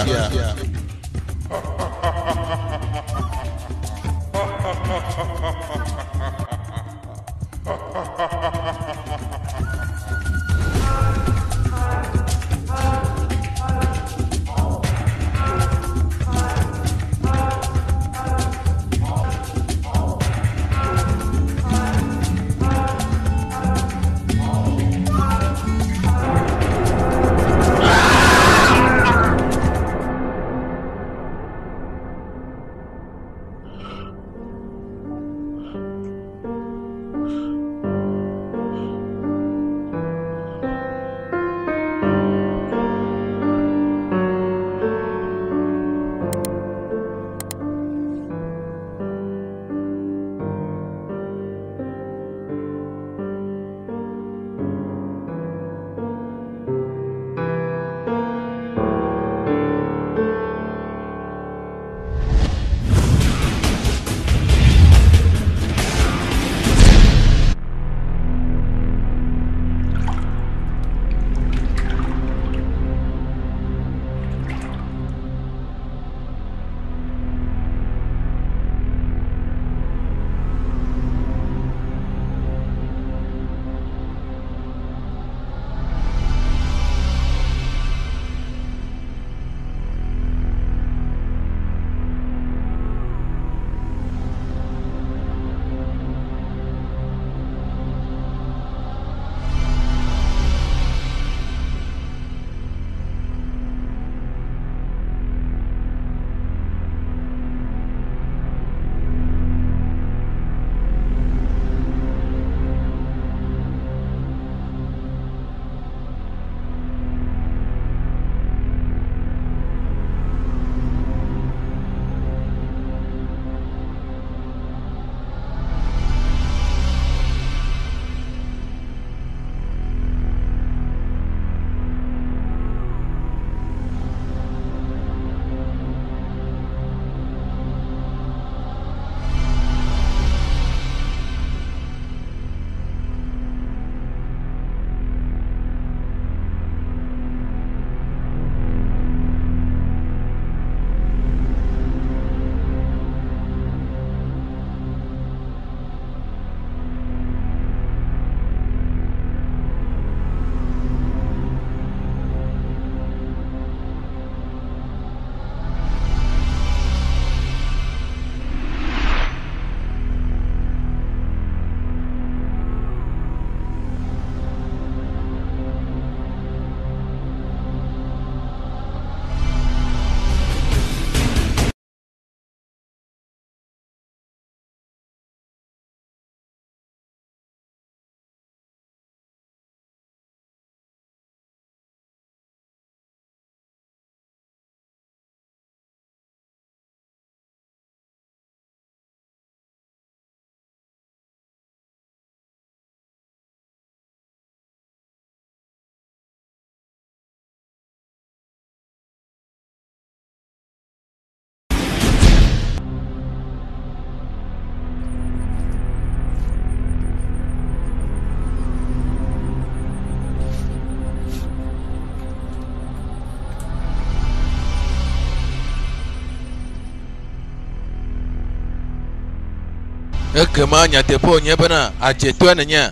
ekema nyatepo nye bena ajeto nenya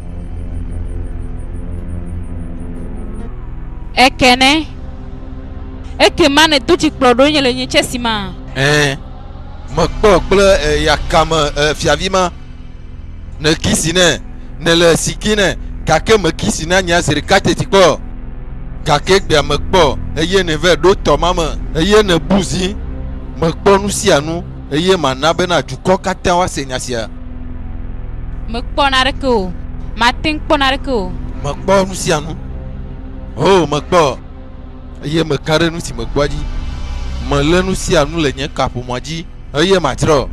ekene ekema ne do tikplo do nye le nye chesima mekpo kple yakame fiavi ma ne kisine ne le sikine gake me kisina nya seri kate tikpo gake gbe mekpo eye ne ve do tomame eye ne buzi mekpo nu sia nu eye mana bena dukɔ katã wa se nya sia mekpɔ na ɖeke o mate ŋu kpɔ na ɖeke o mekpɔ nu sia nu o mekpɔ eye meka ɖe nu si mekpɔ dzi melé nu sia nu le nye kaƒomɔ dzi eye matrɔ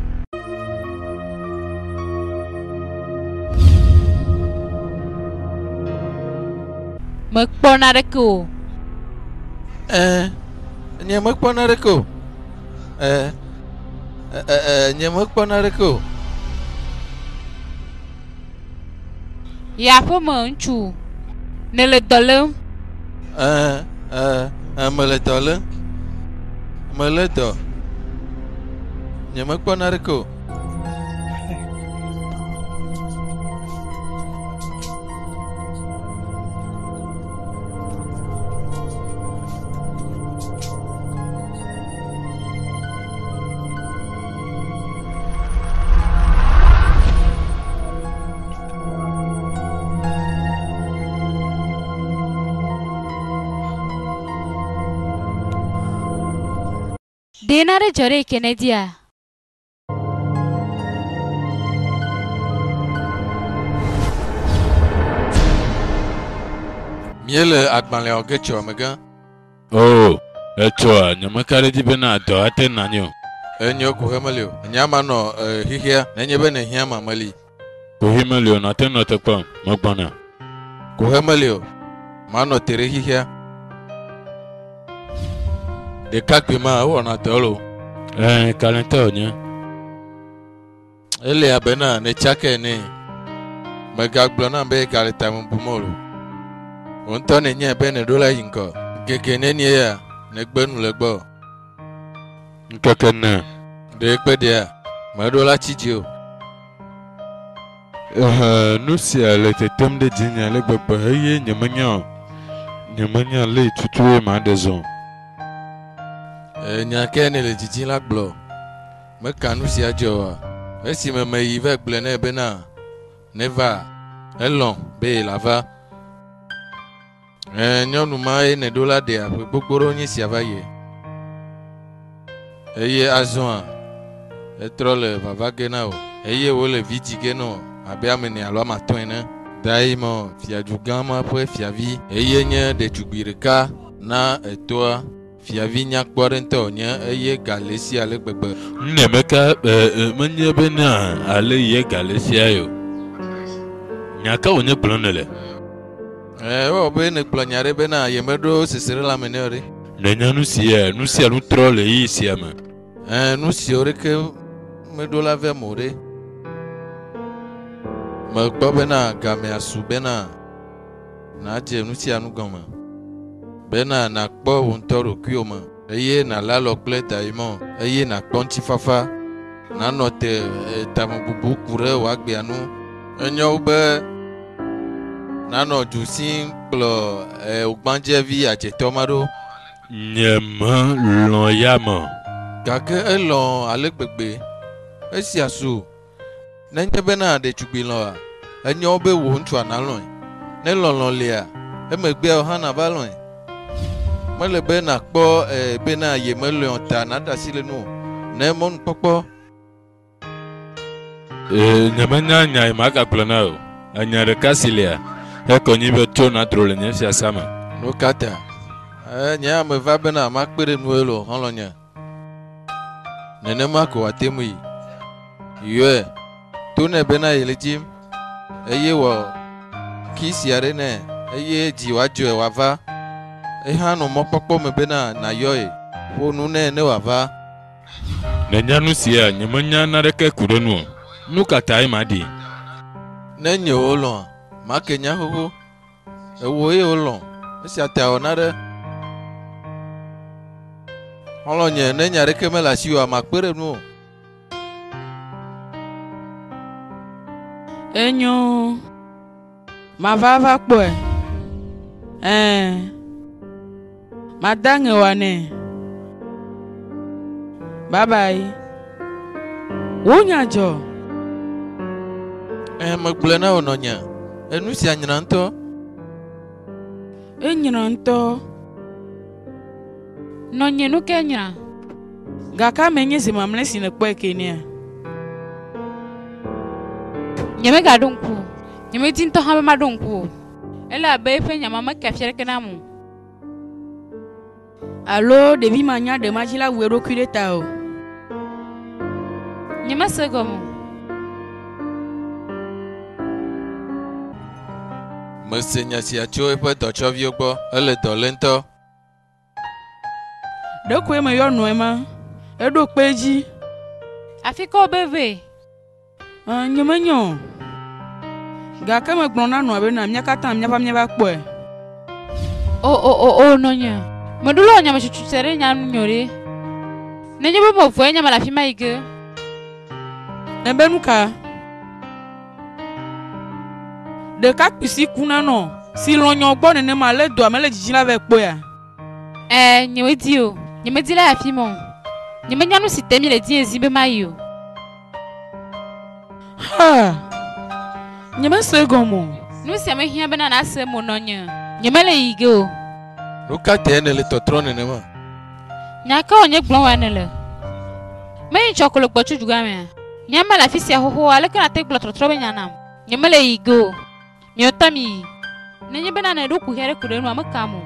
mekpɔ na ɖeke o nye mekpɔ na ɖeke o nye mekpɔ na ɖeke o yaƒe me ŋutsu ne le dɔ lém mele dɔ lém mele dɔ nye mekpɔ na ɖeke o dena ɖe dzɔ ɖe ekene dzia miele agbalẽ wɔ ge tsɔ megã Oh, etsɔa nyemeka ɖe dzi bena dɔ ate nanyi o. enyo ko hemeli o nyama nɔ xixia nenye be ne hiã ma meli Kohi meli o nate nɔ teƒe megbɔna. ko hemeli o manɔ te ɖe xixia ɖekakpui ma ewɔna dɔ lo Kalẽtɔ wònye. ele abena ne tsake ne megagblɔ nam be gale tame bumo lo wo ŋutɔ ne nye be ne ɖo la yi ŋkɔ keke nenie ya ne gbe nu le gbɔ Ŋkeke ne. ɖe kpe ɖea meɖo la tsi dzi o Nu sia le tetem ɖe dzinye ale gbegbe eye nyemenya le tutue ma ɖe zɔ. nya ke ne le dzidzi la gblɔ meka nu sia dzɔ oa esime meyi ve gblɔ nɛ bena ne va elɔ̃ be la va nyɔnu ma ye ne ɖo la ɖe aƒe gbogbo ɖewo nye sia va yi eye azɔa etrɔ le vava ge na o eye wole vidzi ge nɔ abe ame ne alo ame atɔ̃ ene dayi mɔ fiadu gã ma ƒe fiavi eye nye ɖetugbui ɖeka na etoa fiavi nyakpɔ ɖe ŋutɔ nye eye gale sia ale gbegbe Nemeka menye bena ale ye gale sia yo. Nyaka wònye gblɔm ne le. ewɔ be ne gblɔ nya ɖe bena yemeɖo sesere la me nɛ o ɖe Nenya nu sia nu trɔ le yi sia me. nu siwo ɖeke meɖo la ve mo ɖe mekpɔ bena gamea su bena nadze nu sia nu gɔme bena nakpɔ wò ŋutɔ ɖokuiwò me eye nàlalɔ kple dayimɔ eye nakpɔ ŋutifafa nanɔ te tame bubu ku ɖe wò agbea nu enyo be nanɔ du sim kplɔ wò gbãdzevi adzetɔ ma ɖo Nyemelɔ̃ ya me. gake elɔ̃ ale gbegbe esia su nenye bena ɖetugbui lɔ̃a enyo be wò ŋutsua nalɔ̃e ne lɔlɔ̃ lia emegbea hã nava lɔ̃e mele be nakpɔ bena yemelɔ̃ ta naɖe asi le nu o ne mɔnukpɔkpɔ Nyemenya nya yi magagblɔ na o. Enya ɖeka si lia ekɔ nyi be tso natro le nye fiasa me. nu kata nye ame va bena makpe ɖe nu elo xɔlɔ̃nye nenema ko wòate mu yi yɔe to ne bena yele dzim eye wɔ kisia ɖe nɛ eye dzi wòadzɔe wòava ehã nɔ mɔkpɔkpɔ me bena nàyɔe ƒo nu nɛ ne wòava Nenya nu sia nyemenya naɖeke ku ɖe nu o. Nu katã ye maɖi. ne nye wo lɔ̃a make nya xoxo ewo ye wo lɔ̃ esia ta wɔna ɖe xɔlɔ̃nye ne nya ɖeke mele asi o makpe ɖe nu o Enyo. Ma vava kwe. Madange wane. Bye bye. Wonya jo. Magblena ononya. Enusi anyranto. Enyranto. Nonye no Kenya. Gaka menye si mamlesi ne kwe Kenya. Nyame gadonku. Nyame tinto ha ma donku. Ela be fe nyama ma kafere kenamu. Allo, devi manya de majila wero kuleta o. Nyama segomu. Msenya si acho epe dochovio gbo, ele dolento. De kwe me yo noema. Edo peji. Afiko beve. Nyemenyo. Gaka me gbona no abe na myakata myaba kwe. Oh nonya. Modulo nyama chuchutere nyanu nyore. Nenye bo mofo nyama la fima ige. Ebenuka. De ka pisi kuna no. Si lonyo gbo ne ma le do amele jijila ve kpo ya. Nyeme dio. Nyeme dila ya fimo. Nyeme nyanu sitemi le di ezibe mayo. Ha. Nyeme segomo. Nusi ame hia bena na asemo nonya. Nyeme le ige o. Luka tene le totrone ne ma. Nyaka onye gbon wanele. Me chokolo gbochu juga me. Nyama la fisi ahoho ale kana te gblo trotro be nyanam. Nyeme le ige o. Miotami. Nenye bena na edo ku here kurenu amakamu.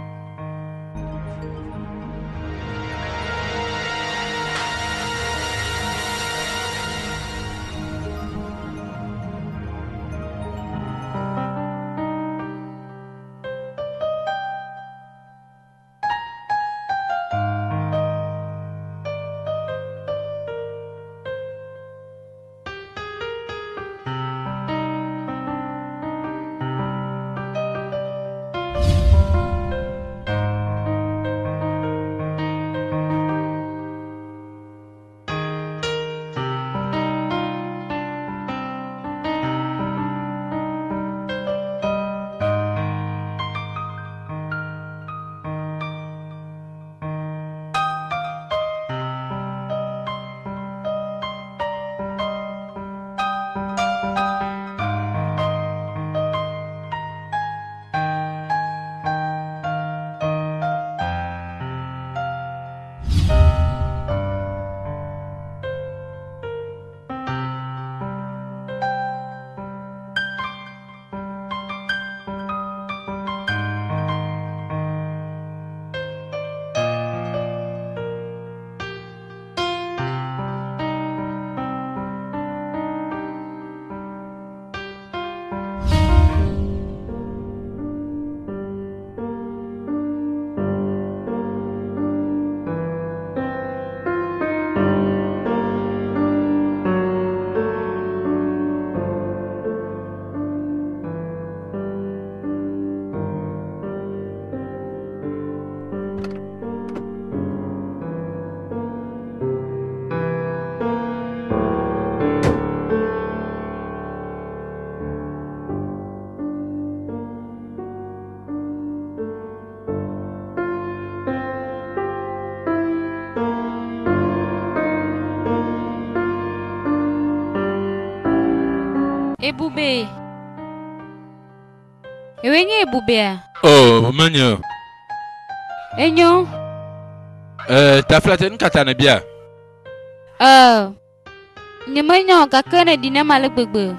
Ebube. Ewenye ebube a. Oh, manyo. Enyo. Ta flate nkata na bia. Nyemenyo kakane dina malegbegbe.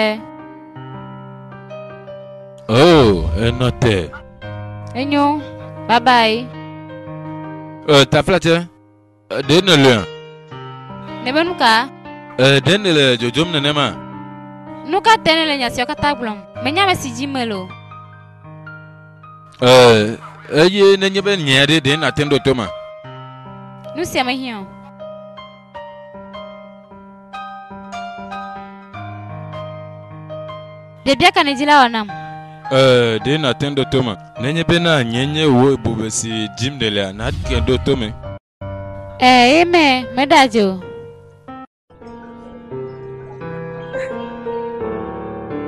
Oh, note. Enyo. Bye bye. Ta flate. Denele. Nebenuka. Denele jojom na nema. Nuka tenele nyasi okatablom. Menyame si jimelo. Eye nenye ben nyade den atendo toma. Nusi amehio. Debia kanejila wanam. Den atendo toma. Nenye bena nyenye wo bubesi jimdele na kendo tome. Medajo.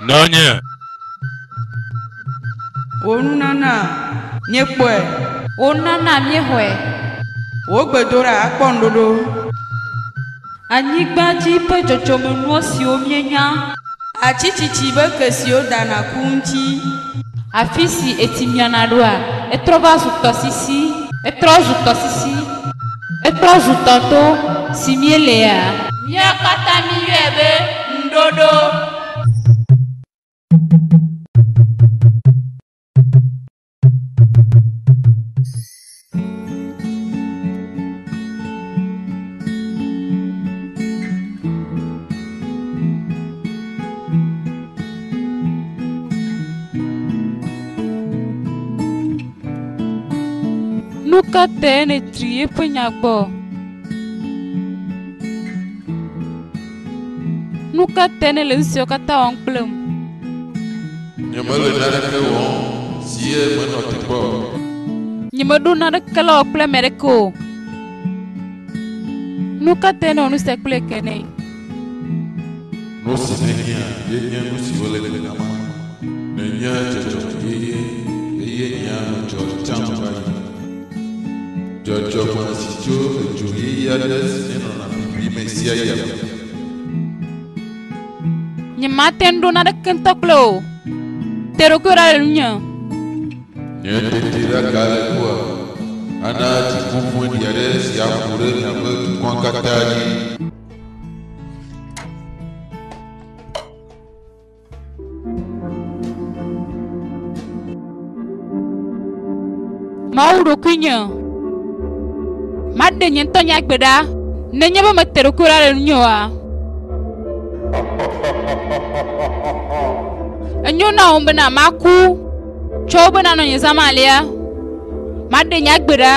Nonye. Onunana nyekpoe. Onana miehwe. Wogbedora akpɔndodo. Anyigba dzi ƒe dzɔdzɔmenuwo siwo mienya. Atsitsitsi be kesiwo dana ku ŋuti. Afi si eti miana ɖoa, etrɔ va zu tɔsisi, etrɔ zu tɔsisi, etrɔ zu tɔto si mielea. Mía katã miyɔe be ŋuɖoɖo. Nu ka te ne tri eƒe nya gbɔ? Nu ka te ne le nu siwo katã wɔm kplem? Nyemele naneke wɔm si ye menɔ teƒe o. Nyemeɖo naneke le wɔ kple ame ɖeke o. Nu ka te ne wɔ nu sia kple kene? Nu si nenya yenye nu siwo le gbegama. Nenye dzɔdzɔme yeye eye nye ame dzɔdzɔm va yi. Dzɔdzɔme si tso edzo yeye aɖe si nenɔna bibi me sia ya me. Nyemate ŋu ɖo naneke ŋutɔ kple o. Te ɖokui ɖa le nunye. Nye tete ɖaka le kua. Ana dziƒoƒo ɖi aɖe si aƒo ɖe miaƒe dukɔ katã dzi. Mawu ɖokui nye. Maɖe nye ŋutɔ nya gbe ɖa. Nenye be mete ɖokui ɖa le nunye oa. Enyo na wo bena maku. Tso bena nɔ nye zama alia. Maɖe nya gbe ɖa.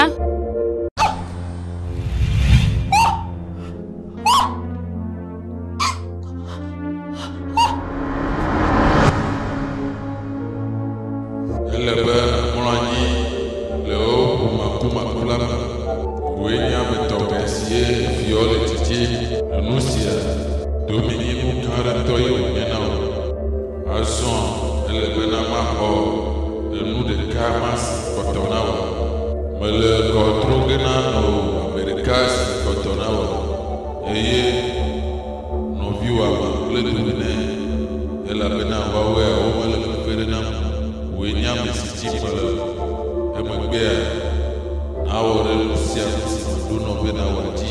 Ele be mlɔ anyi le wo ƒomaku la me. Woe nye ame tɔgbe si ye viwo le titi. Enu sia domininu gã aɖe tɔ ye wònye na wo. Azɔ ele bena maxɔ enu ɖeka masi kɔtɔ na wo. Mele kɔtrɔ ge na nɔ ame ɖeka si kɔtɔ na wo. Eye nɔviwo ame kple domi nɛ. Elabena woawoe womele fefe ɖe nam. Woe nye ame si dzi mele. Emegbea nawɔ ɖe nu sia nu si meɖo nɔ bena wòadzi.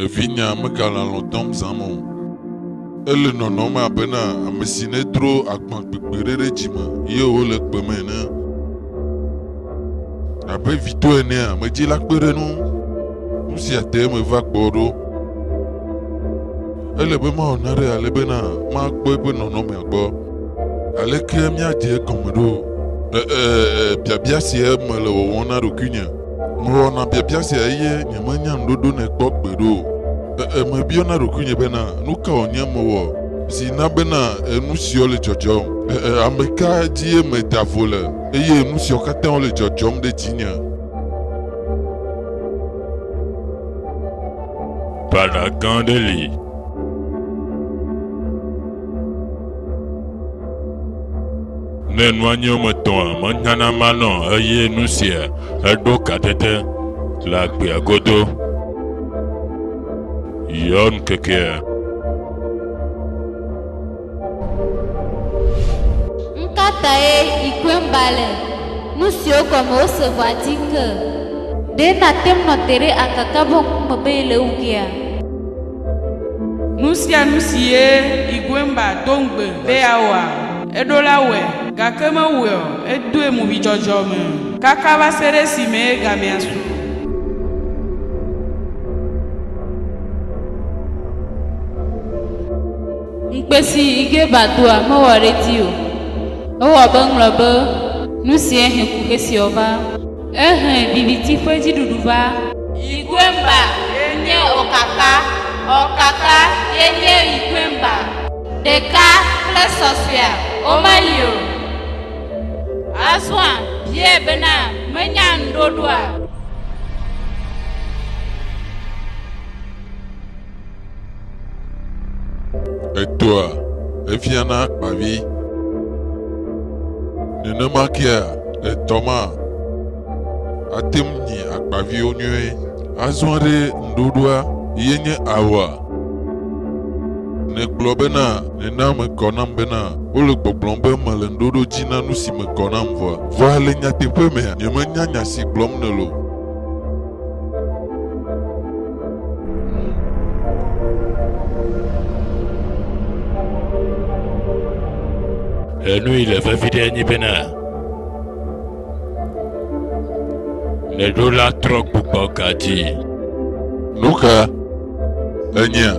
Evinya mekala longtemps zamo. Ele nɔnɔme abena ame si ne dro agbãgbegbe ɖe dzime ye wole kpeme ene. Abe vito enea medzi la kpe ɖe nu sia te me va gbɔ ɖo. Ele be mawɔna ɖe ale bena makpɔ eƒe nɔnɔmea gbɔ. Aleke míadze egɔme ɖo? Biabia sia me le wɔwɔm na ɖokuinye. Mewɔna biabia sia eye nyemenya ŋuɖoɖo ne kpɔ gbe ɖo. Mebiona ɖokuinye bena nu ka wònye mewɔ si na bena enu siwo le dzɔdzɔm. Ame ka dzi meda vo le eye nu siwo katã wole dzɔdzɔm ɖe dzinye. Bala gã ɖe li. Ne nua nye wometɔa menyana manɔ eye nu sia eɖo katete le agbea godo. Yon keke. Nkatae ikwembale. Nusio como se vadinga. De na tem no tere akakabo mabele ugia. Nusie igwemba dongbe beawa. Edola we. Gakeme weo. Edue mubi jojome. Kakava sere sime gamiasu. Nkpesi ige badua mawa radio. Owa bangla be nusi ehe kukesi oba. Ehe bibiti fweji duduba. Igwemba yenye okaka yenye igwemba. Deka plesosfia omalio. Aswa ye bena menya ndodua. Etoa, efiana akpavi. Nenema kia, etoma. Atem nyi akpavi onyoe. Azware ndodua, yenye awa. Nekplɔ bena, nena me kɔnam bena, wole gbɔgblɔm be mele ndodo dzi na nu si me kɔnam vɔa. Vɔa le nyateƒe mea, nyemenya nya si gblɔm ne lo. Enu ile vevide nyi bena. Ne ɖo la trɔ gbogbo gadzi. Nuka, enya.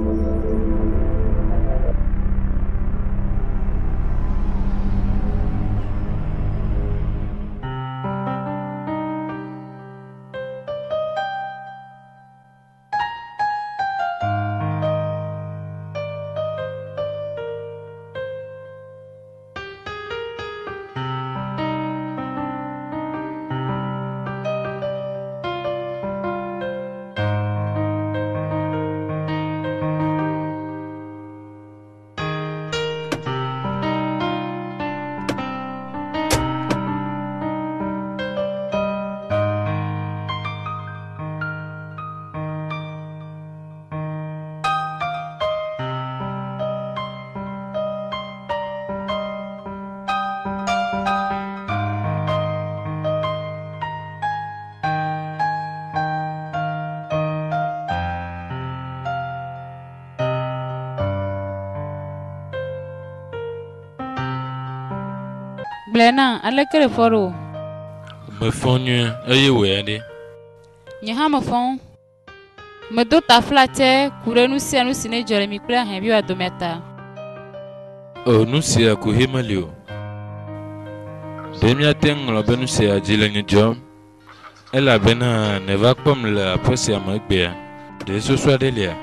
Blena, alekere foro. Me fonye eye weande. Nyaha me fon. Me do ta flate kure nusi ne jore mi kple hen bi wa dometa. O nusi ku himalio. Demia tenglo benusi ajile njo. Ela bena ne va comme la posia magbe. De so soit delia.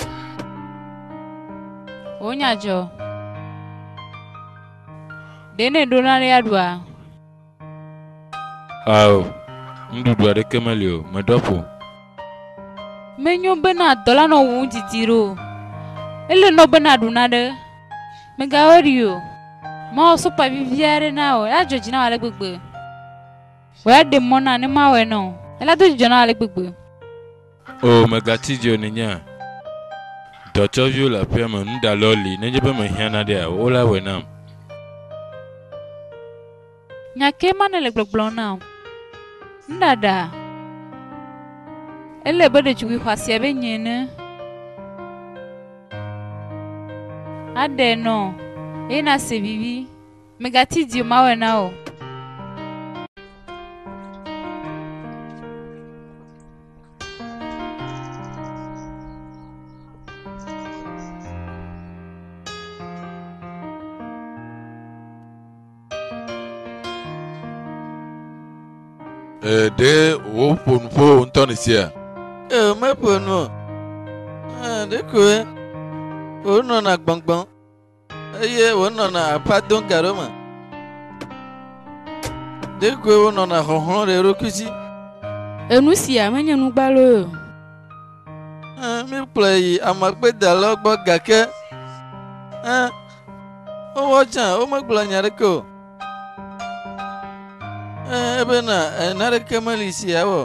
Onya jo. Dene donare adwa. Aw. Ndudu ade kemalio, madopo. Menyo bena dola no wunti tiro. Ele no bena dunade. Megawario. Ma so pa viviare na o. Ya joji na wale gbegbe. Wa de mona ne ma we no. Ela do jona wale gbegbe. O megatijo ninya. Docho viola pema nda loli. Nejebe me hiana de ola we nam. Nyake manele gbegblona. Ndada. Ele bede chugui khwasia be nyene. Ade no. Ena se bibi. Megati di mawe nao. De wo ponfo ntoni sia. Me pono. De ko. Ono na gbangbang. Eye ono na padon garoma. De ko ono na honhon re rokusi. Enu sia manya nu gbalo. Mi play amagbe dalo gbo gake. O wajan o magbla nyare ko. Ebe na nare kemali sia wo.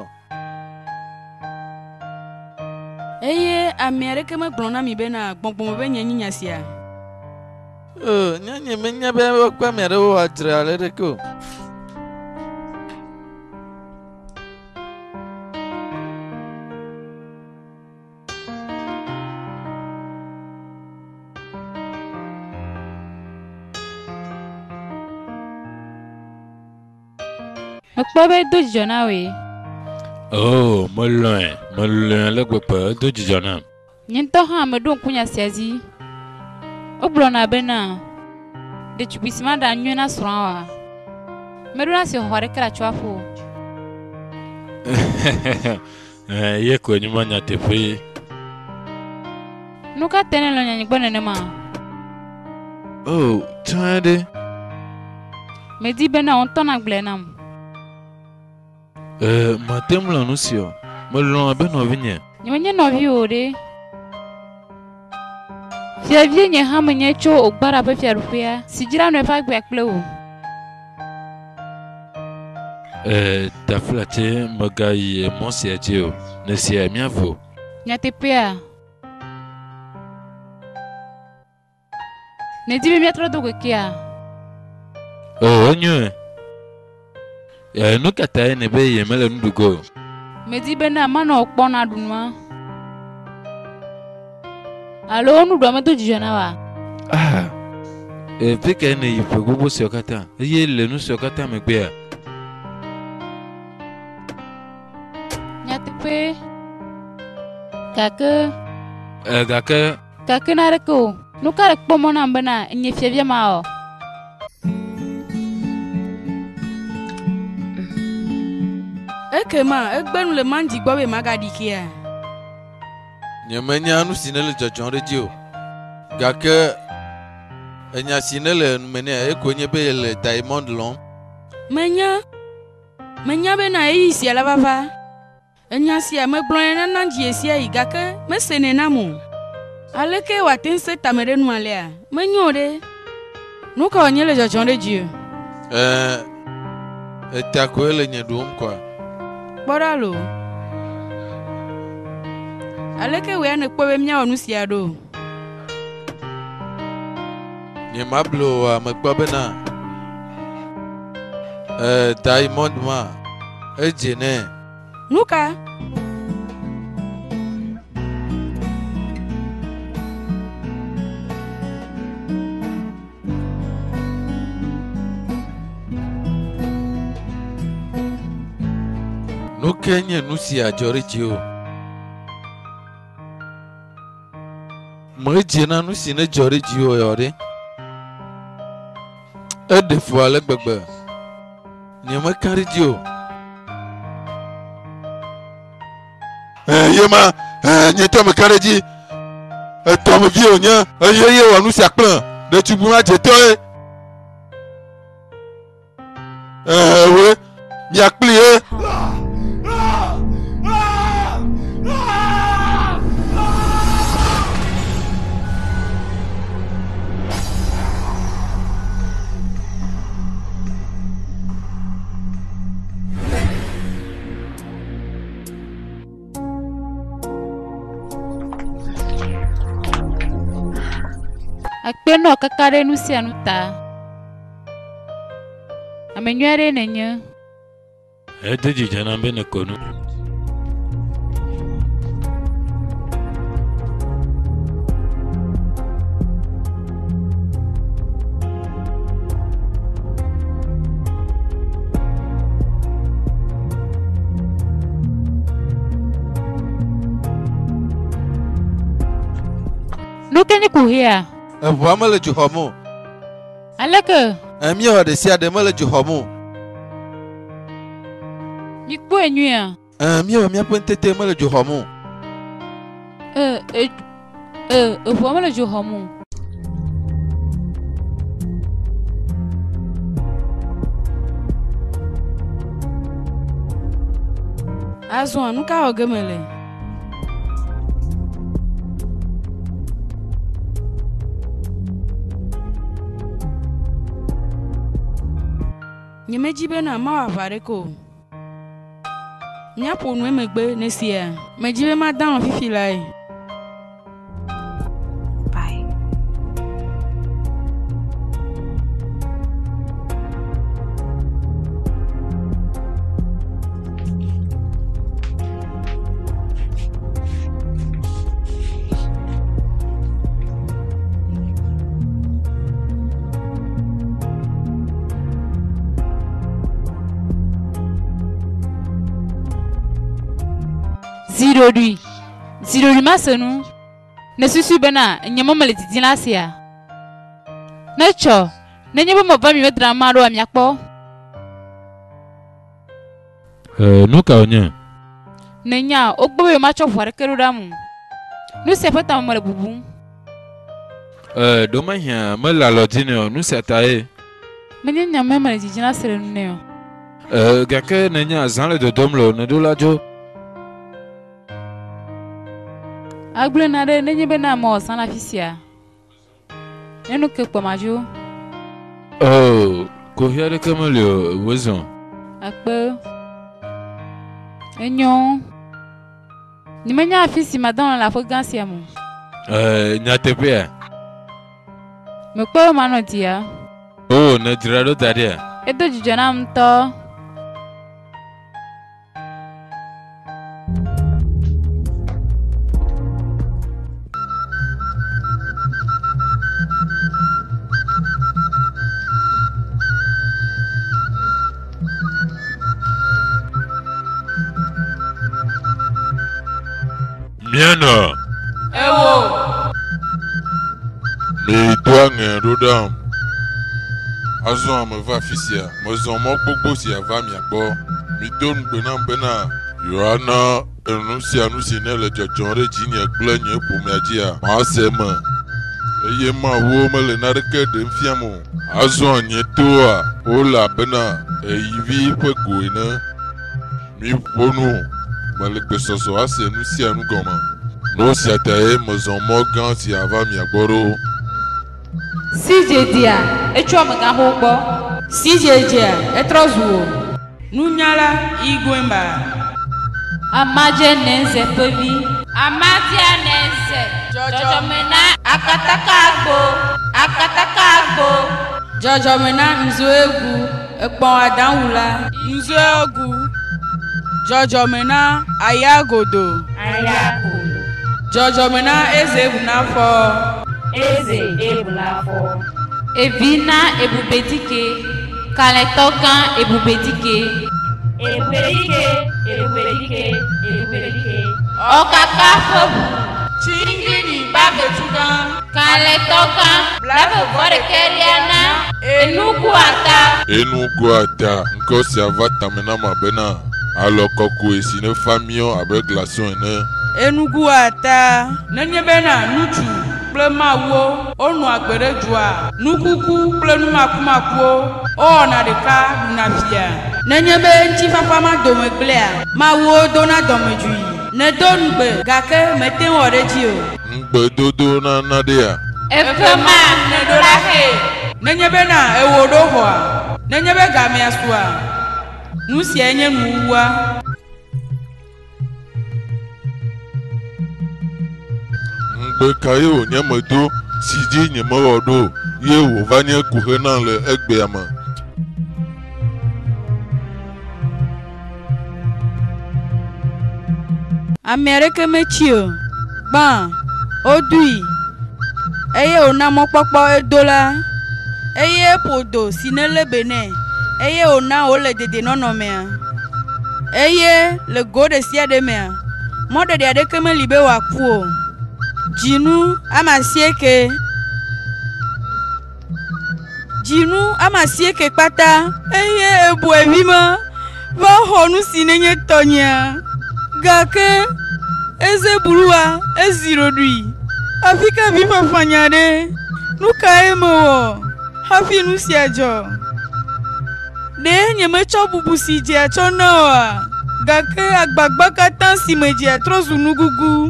Eye America me glona mi be na gbongbon be nyanyinya sia. Nyanye menya be kwa mere wo atra le ko. Mekpobe do jona we. Oh, molloin le gwepa do jona. Nyento ha me don kunya siazi. Oblona bena. De chubisima da nywena srawa. Meduna si hore kra chwafo. Ye ko nyuma nya tefe. Nuka tene lo nyanyi gbone ne ma. Oh, tade. Medi bena on tona glenam. Matem la nusio. Molon be no vinye. Nyenye no vi ore. Fia vie nye ha menye cho ogbara be fia rufia. Sijira no fa gbe akple o. Ta flate magai monsia dio. Ne sia miavo. Nyate pea. Ne dibe miatro do kia. Oh, onyo. No kata ne be ye mele ndugo. Medi bena mano okpona dunwa. Alo nu do meto jijona wa. Peke ne yipe gogo siokata. Ye le nu siokata megbe. Nyate pe. Kake. Gake. Kake na reko. Nu kare kpomo na mbena nye fievia mao. Ekema egbenu le manji gbobe magadi kia. Nyemenya anu sinele jojon redio. Gake enya sinele mene ekonye be le diamond long. Menya be na yi sia la baba. Enya sia me blon na nanji sia yi gake me sene namu. Aleke watense tamere nu alea. Menyore. Nuka onyele jojon redio. Etakwele nyedum kwa. Boralo. Aleke we na kpobe mnya onu sia do. Nye mablo makpobe na. Diamond ma. Ejene. Nuka. No Kenya nusia jorikio. Mojina nusine jorikio yore. Edefo alegbegbe. Nyema karidio. Yema nyeta me kariji. Tom vio nya yeye wa nusia plan. De tubuma jeto we mi akpli Akpeno kakare nusi anuta. Amenyere nenye. Edeji jana mbene konu. Nu kenyi kuhia. Eʋua mele dzi xɔm o. Aleke? Míewɔ ɖe sia ɖe mele dzi xɔm o. Mi kpɔe nyuia. Míewɔ míaƒe ntete mele dzi xɔm o. Eʋua mele dzi xɔm o. Azɔ nu ka wɔ ge me le? Nye medzi bena ma wɔ aʋa ɖeke o. Míaƒo nu emegbe ne sia. Medzi be ma dalɔ fifi lae. Zidori masenu. Ne susu bena nyemo mele titi na sia. Ne cho, ne nyebo mo va mi me drama ro ami akpo. Nu ka onye. Ne nya ogbo we ma cho fore keru damu. Nu se peta mo le bubu. Do ma hia me la lodine nu se tae. Me nya me mele titi na sere nu ne o. Gake ne nya zan le dodomlo ne do la jo. Agble na de nenye be na mo sana fisia. Nenu ke kwa maju. Ko hiare kamelio wezon. Akpe. Enyo. Ni menya afisi madonna la fogansia mu. Nyatepe. Me kwa manotia. Na dirado tadia. Edo jujana mto. Miana. Ewo. Me douane rodam. Azon me va fisia. Me zon mo gbogbo si ava mi agbo. Mi don bena. Yohana enusi ne le jojon re jinia gble nye po mi ajia. Ma se me. Eye ma wo me le na reke de mfiamo. Azon nye toa. Ola bena. Eyivi pe goine. Mi ponu. Me le gbesoso ase nusi anu goma. No si ataye me zon mo gan si ava mi agboro. Si jedia, echo me ga hogbo. Si jedia, etrozuo. Nunyala igwemba. Amaje nenze pevi. Amatia nenze. Jojo mena akataka agbo. Jojo mena nzoegu. Ekpon adanwula. Nzoegu. Jojo mena ayagodo. Jojo mena eze ebunafo. Evina ebubedike. Kaletokan ebubedike. Okaka fobu. Chingini babetugan. Kaletokan blabo vore keriana. Enugu ata. Nko si ava tamena mabena. Alokoku esine famio avec glaçon ene. Enugu ata. Nenye bena nutu. Ple mawo. Onu agbere jua. Nukuku ple numakumakuo. Na deka nunafia. Nenye be nchi papa ma dome glea. Mawo dona dome jui. Ne donugbe gake meten orejio. Ngbe dodo na nadea. Efema ne dolahe. Nenye bena ewodo hoa. Nenye be game asua. Nusi enye nuwa. Ngbe kayo nyemedo sidi nyemewodo ye wo vanye kuhena le egbe ama. Amerike mechio. Ban. Odui. Eye onamo popo edola. Eye podo sinele bene. Eye ona ole dede nono mea. Eye le gode sia de mea. Mode de adeke me libe wakuo. Jinu amasieke. Jinu amasieke pata. Eye ebu evima. Va honu sinenye tonya. Gake. Eze burua. Ezirodui. Afika vima fanyade. Nuka emo. Hafi nusiajo. De nyemecho bubusi je achonoa. Gake agbagba katan si meje atrozu nugugu.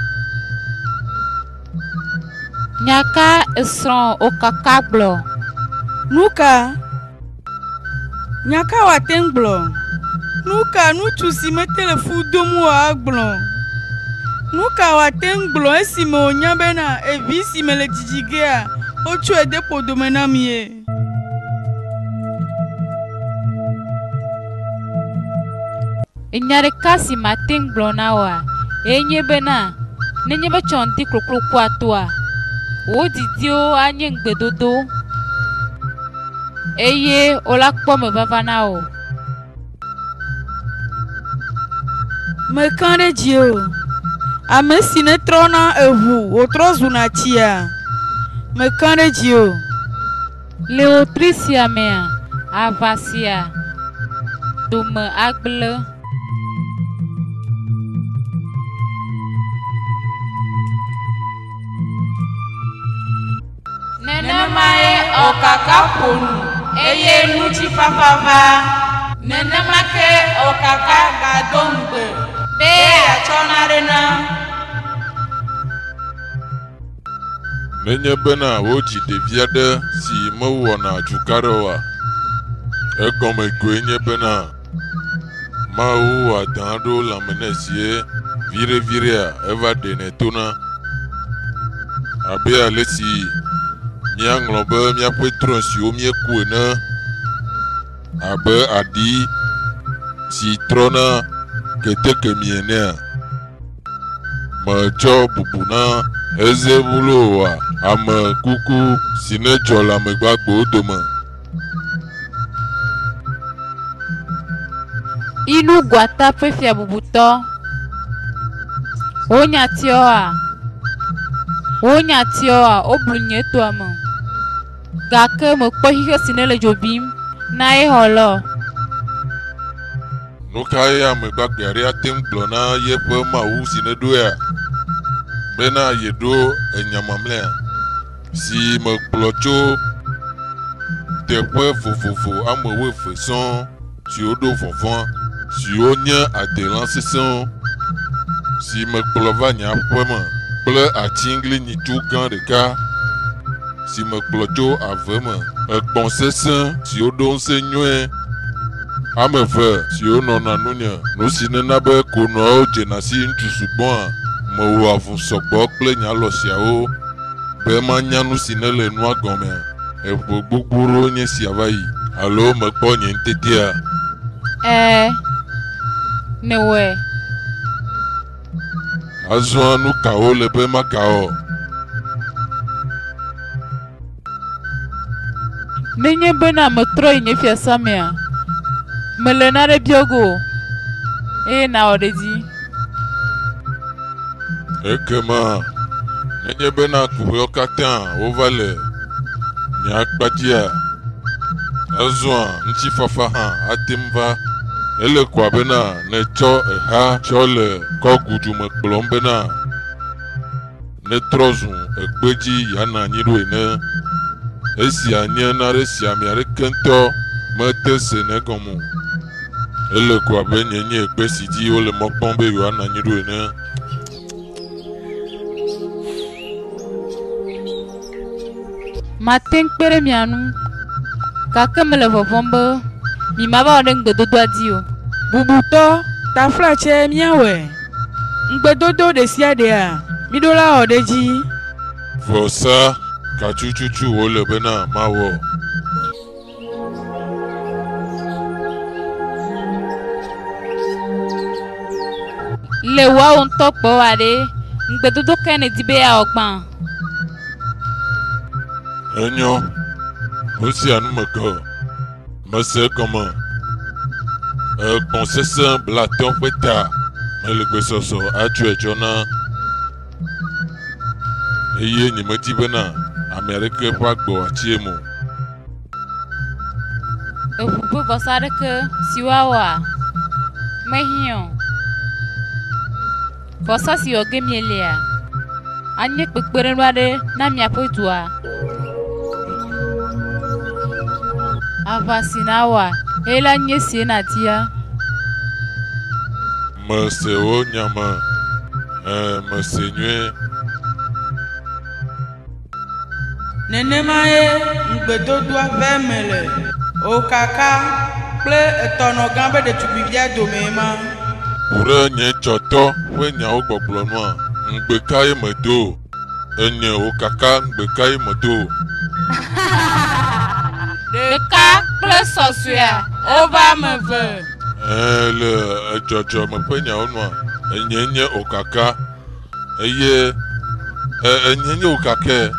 Nyaka esron okakablo. Nuka. Nyaka watengblon. Nuka nutu si me telefudomu agblon. Nuka watengblon esi me onyabena evi si me le jijigea. Ochu edepo domenamie. Inyare kasi mating blonawa. Enye bena. Nenye ba chonti krokro kwa toa. O didio anye ngbedodo. Eye olakpo me vavanao. Me kande dio. Ame sine trona evu. Otrozu na chia. Me kande dio. Leotricia mea. Avasia. Dome agble. Nenemae okakaponu. Eye nuchi fafava. Nenemake okaka gadombe. Be achonarena. Nenye bena woji deviade si mewona jukarewa. Egome gwenye bena. Ma ou adando la menesie. Vire eva denetona. Abe alesi. Mianglobe mia petron si o mie kuena. Abe adi. Si trona. Keteke mienea. Macho bubuna. Eze bulowa. Ame kuku. Sine jola me gbagbo doma. Inu guata prefia bubuto. Onya tioa oblunye toamo. Gake me kpohihe sinele jobim na eholo. Nuka ya me gbagbe atem blona yepe ma wu sine doya. Bena yedo enyamamle. Si me plocho tepe fofofo amewe feson si odo fonfon si onye adelan seson si me plova nya pema ple atingli ni tugan de ka si me plocho avema ekpon sesen si odo se nyue amefe si onona nunya no si nena be kono jenasi ntusugbon mo wo afun sogbo ple nya lo siawo be ma nyanu si nele nu agome epo gbogboro nye si avayi alo me kpo nye ntetia newe azwa nu kao le be ma kao menye bena me tro inye fia samia melenare biogo na odedi ekema nenye bena kuhyo katan ovale nya kpadia azwa nchi fafa ha atimva ele kwa bena ne cho ha cho le kogudu me kplom bena ne trozu egbeji yana nyiru ene esi anye na resi amiare kento mete se ne gomu ele kwa benye nye egbesi ji ole mokpon be yana nyiru ene matin kpere mianu kake mele vovombe mi maba ode ngbedodo adio Bubuto ta flache miawe. Ngbedodo de siade a. Midola odeji. vosa kachuchuchu ole bena mawo le wa on tokpo wade ngbedodo kene dibe ya ogban enyo osi anumako mese comment concession blaton peta melegbe soso aju ejona eye nyemedi bena America pa gbo achiemo Ebubo vosareke siwawa Mehio Vosa siwo gemielia Anye kpekpere nwade na miapotua Avasinawa Ela nye siena tia Mese o nyama Mese nywe Nenemae Mgbedodua vemele Okaka Ple etono gambe de tubibia domema Ure nye choto we nya ogbogbo no Mgbekai medo Enye okaka mgbekai medo Deka ple sosua Ova meve Le jojo me penya onwa enye okaka eye enye okaka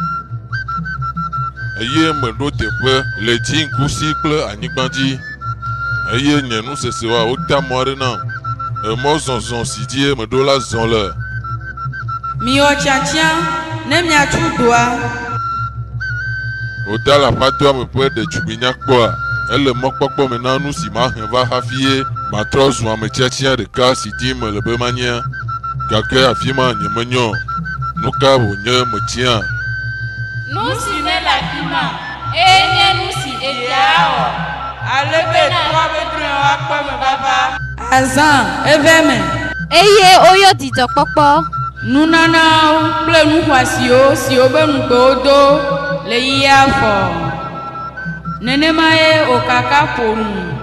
eye medo tepe le tin kusi kple anyigbanji eye nye nu sesewa o ta moare na mo zonzon sidie medo la zon le Mi o chiachia ne mi atudua o da la pato me pe de jubinya kpo elle mokpokpo me na nu si ma hen va hafie ma trozu ame chiachia de ka sidi me le be mania gake afima nyemenyo nuka bonye mechia Nusi ne la kima enye nusi ediao alebe twa bedre akpa me baba Azan eveme Eye oyo dito popo Nunana ple nuhwasio si obenugbe odo le yi afọ Nenemae okaka ponu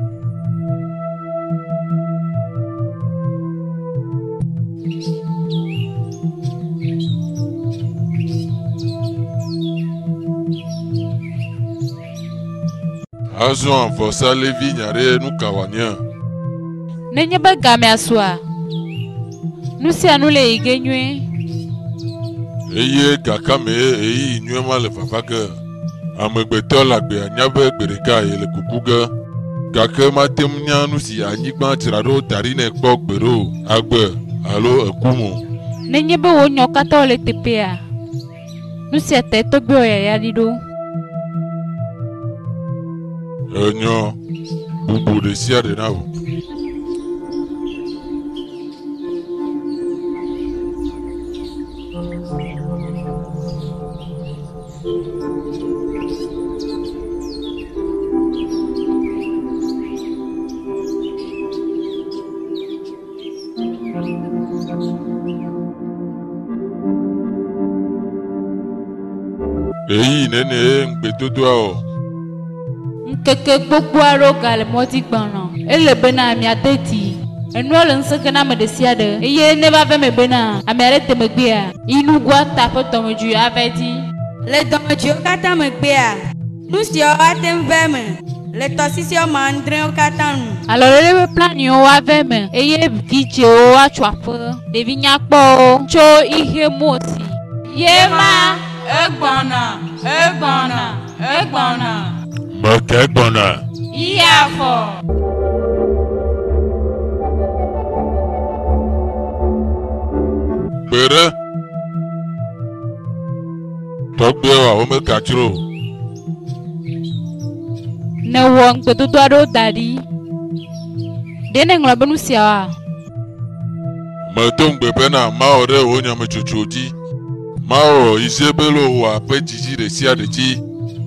Azo anfosa levi nyare nukawania Nenye bagame aswa Nusi anule igenywe eye gakame eyi nyema le fafake amegbeto la gbe anyabe gbereka ele kukuga gake matem nya nu si anyigba tirado darine kpo gbero agbe alo ekumo Nenye be wonyo kata ole tepea Nusi ate togbe oyaya dido enyo bubu de sia de nawo eyi nene ngbedodo o Nkeke gbogbo aro gale moti gbana ele bena mi adeti enu ole nseke na medesiade eye ne ba ve me bena amere temegbea inu gwa tapo tomoju aveti Le domoju kata megbea Nusi o atem veme Le tosisi o mandre o katanu alors le plan yo aveme eye vije o achwapo devi nyakpo cho ihe moti Yema egbona Meke gbona Iafọ bere togbe wa o me kachiro ne won gbedodo aro dari dene ngla benu sia me tongbe bena ma ore o nya me chuchuji ma o isebelo wa pe jiji de sia de ji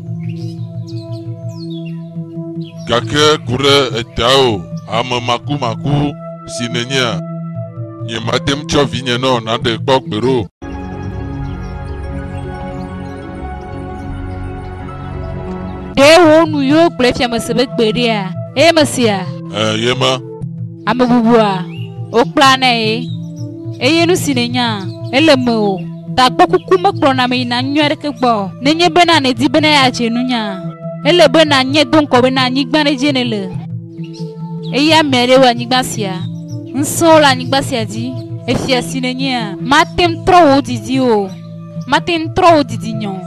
gake kure etao ama maku sinenya nye matem chovinye no na de kpokbero de wonu yo glefia mesebe gberia e mesia yema amebubua o plane eye nu sinenya elemo ta gbokuku mekro na me na nywere ke gbo nenye bena ne di bena ya chenunya ele bena nye donko bena anyigba ne jenele eya mere wa anyigbasia nso la anyigbasia di efia sinenya matem tro odidi o matem tro odidi nyon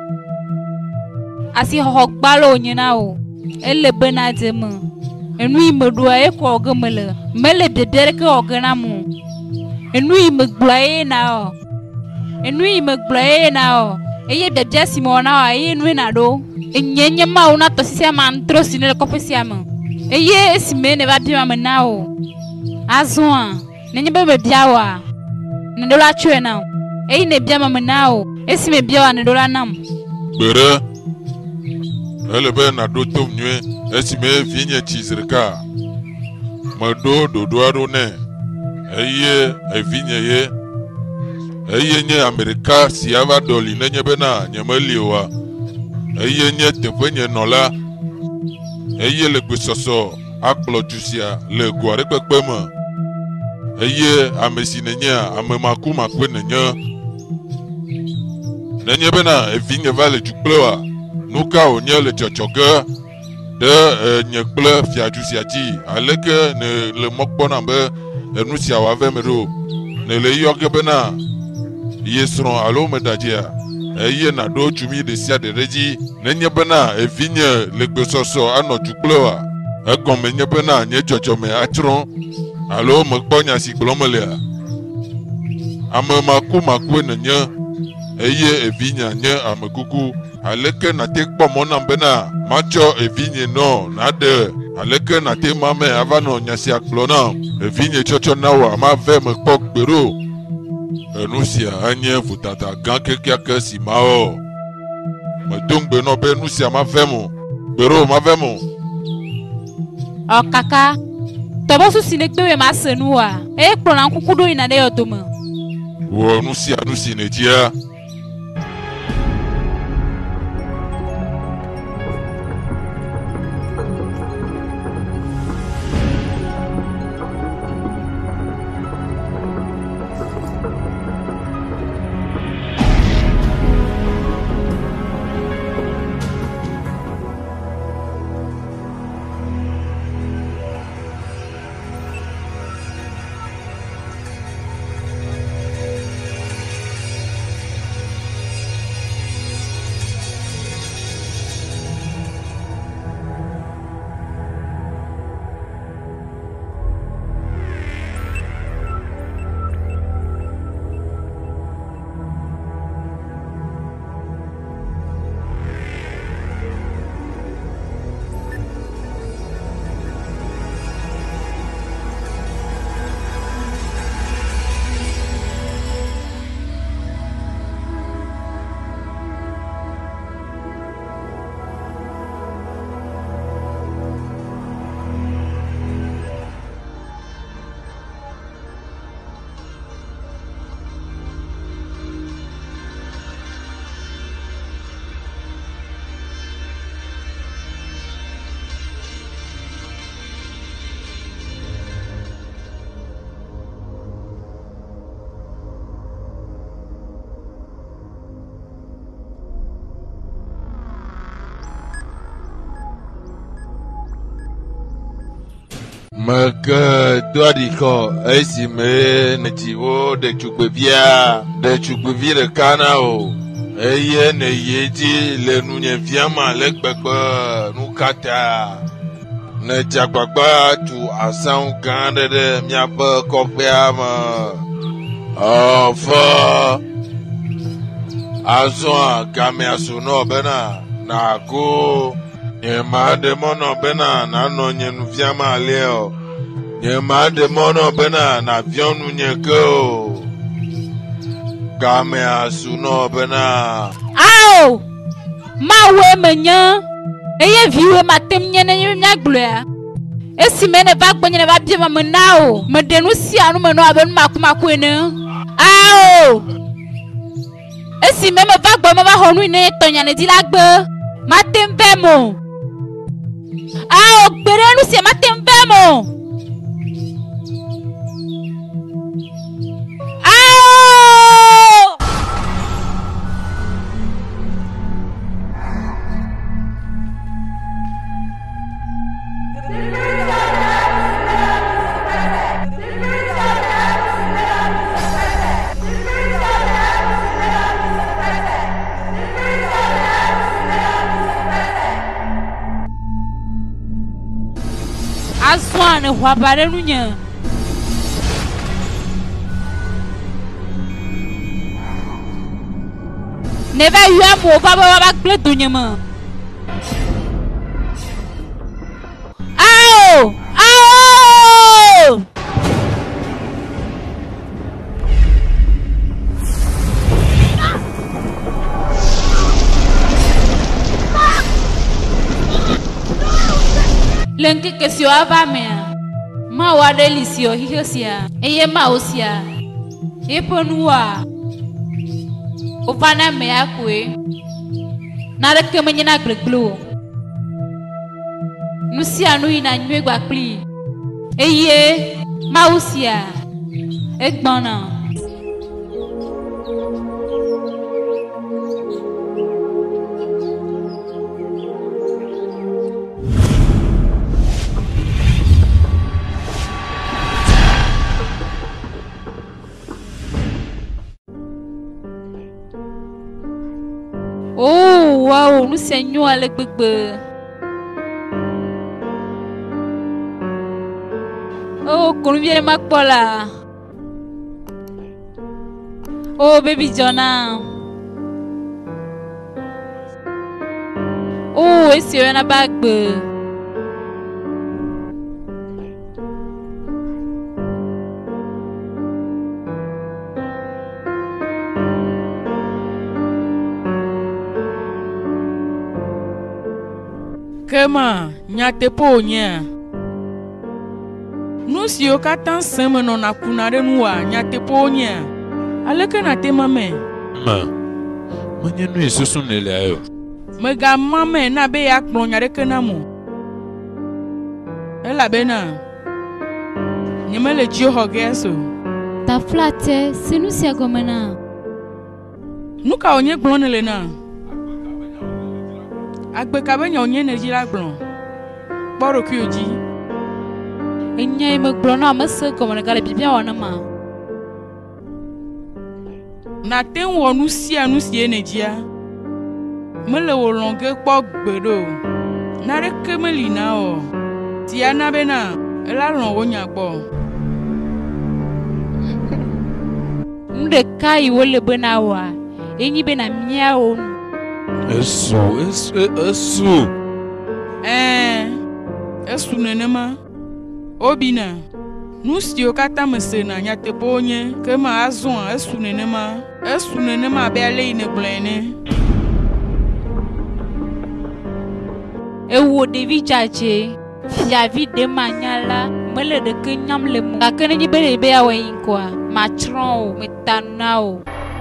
asi hogbalo nyina o ele bena demu enu imedua eko ogemele mele dedere ke ogena mu enu imegbla e na o enui me gble na o eye bebia simona o eye enui na do enyenye ma una to sisia mantro sine ko pesia ma eye esime ne ba bia ma na o azwa nenye be bia wa ne do la chwe na eye ne bia ma na o esime bia wa ne do la nam bere elebe na do tom nwe esime vinye chizirka mado do ado ne eye evinye ye eye nye Amerika siava doli nenye bena nyemeliwa eye nye tevenye nola eye le gbesoso akplo jusia le guare pekpema eye amesinenya amemaku makwe nenye bena evinye vale jukplewa nuka onye le chochoge de nyekple fiajusia ti aleke ne le mokpona be enusia wavemero ne le yoge bena yesron alo medajia eye na do chumi de sia de reji nenye bena evinye le gbesoso ano jukplewa egome nye bena nye chochome atron alo mokponya si glomelia amemaku makwe nenye eye evinya nye amekuku aleke na te kpomona bena macho evinye no na de aleke na te mame avano nyasi aklona evinye chocho nawa ma ve me kpok bero enusia anye futata ganke kiake si mao medongbe no be enusia ma vemo bero ma vemo o kaka tobo su sine kpewe ma senua e kpona nkukudo ina de yotoma wo enusia nusi ne tia Maka doadiko esime netivo de chukwevia de kana o eye ne yeji le nunye viama le gbegbe nukata ne jagbagba tu asan gande de miabe kopeama ofa azon game asuno bena na ko Nyema de mono bena na no nyenu viama leo. Nyema de mono bena na vionu nyeko. Game asuno bena. Ao! Ma we menya. Eye viwe matem nyene nyaglua. Esi mene bagbo nyene ba bia ma nao. Me denusi anu me no abenu makumaku ene. Ao! Esi meme bagbo me ba honu ne tonya ne dilagbe. Matem vemo. Ah, o berenu se matem vemo. Ah! Aswan wabare nunya. Ne va y avoir pas de donnement. Ao! Ao! Lenki kesio avamea. Ma wa delisio hihosia. Eye maosia. Eponua. Opana me akwe. Nada que menina greglo. Nusia no ina nyegwa pli. Eye maosia. Egbona. Oh, wow, nous seignons avec bébé. Oh, qu'on vient de Macpola. Oh, baby Jonah. Oh, et c'est un bagbe. Kema, nyate po nya. Nusi yo katan seme no na kunare nuwa nyate po nya. Aleke na te mame. Ma. Manye nu isusu nele ayo. Mega mame na be ya kplo nyare kena mo. Ela bena. Nyemele jio hogeso. Ta flate, c'est nous si agomena. Nuka onye kplo nele na. Agbe kabenya onye ne jira gbon. Boro ki oji. Enya me gbona amase comme le gars bibia wana ma. Na ten wonu si anu si enejia. Mele wo longe kpo gbedo. Na re kemeli na o. Ti ana bena ela ron wo nya gbo. Nde kai wole bena wa. Enyi bena mia o. Esu. Esu nenema. Obina. Nusi o kata mesena nyate ponye. Kema azon esu nenema. Esu nenema be ale ine blene. Ewo devi chache. Ya vide manyala. Mele de kenyam le mo. Akene ni bele be awe inkwa. Matron metanao.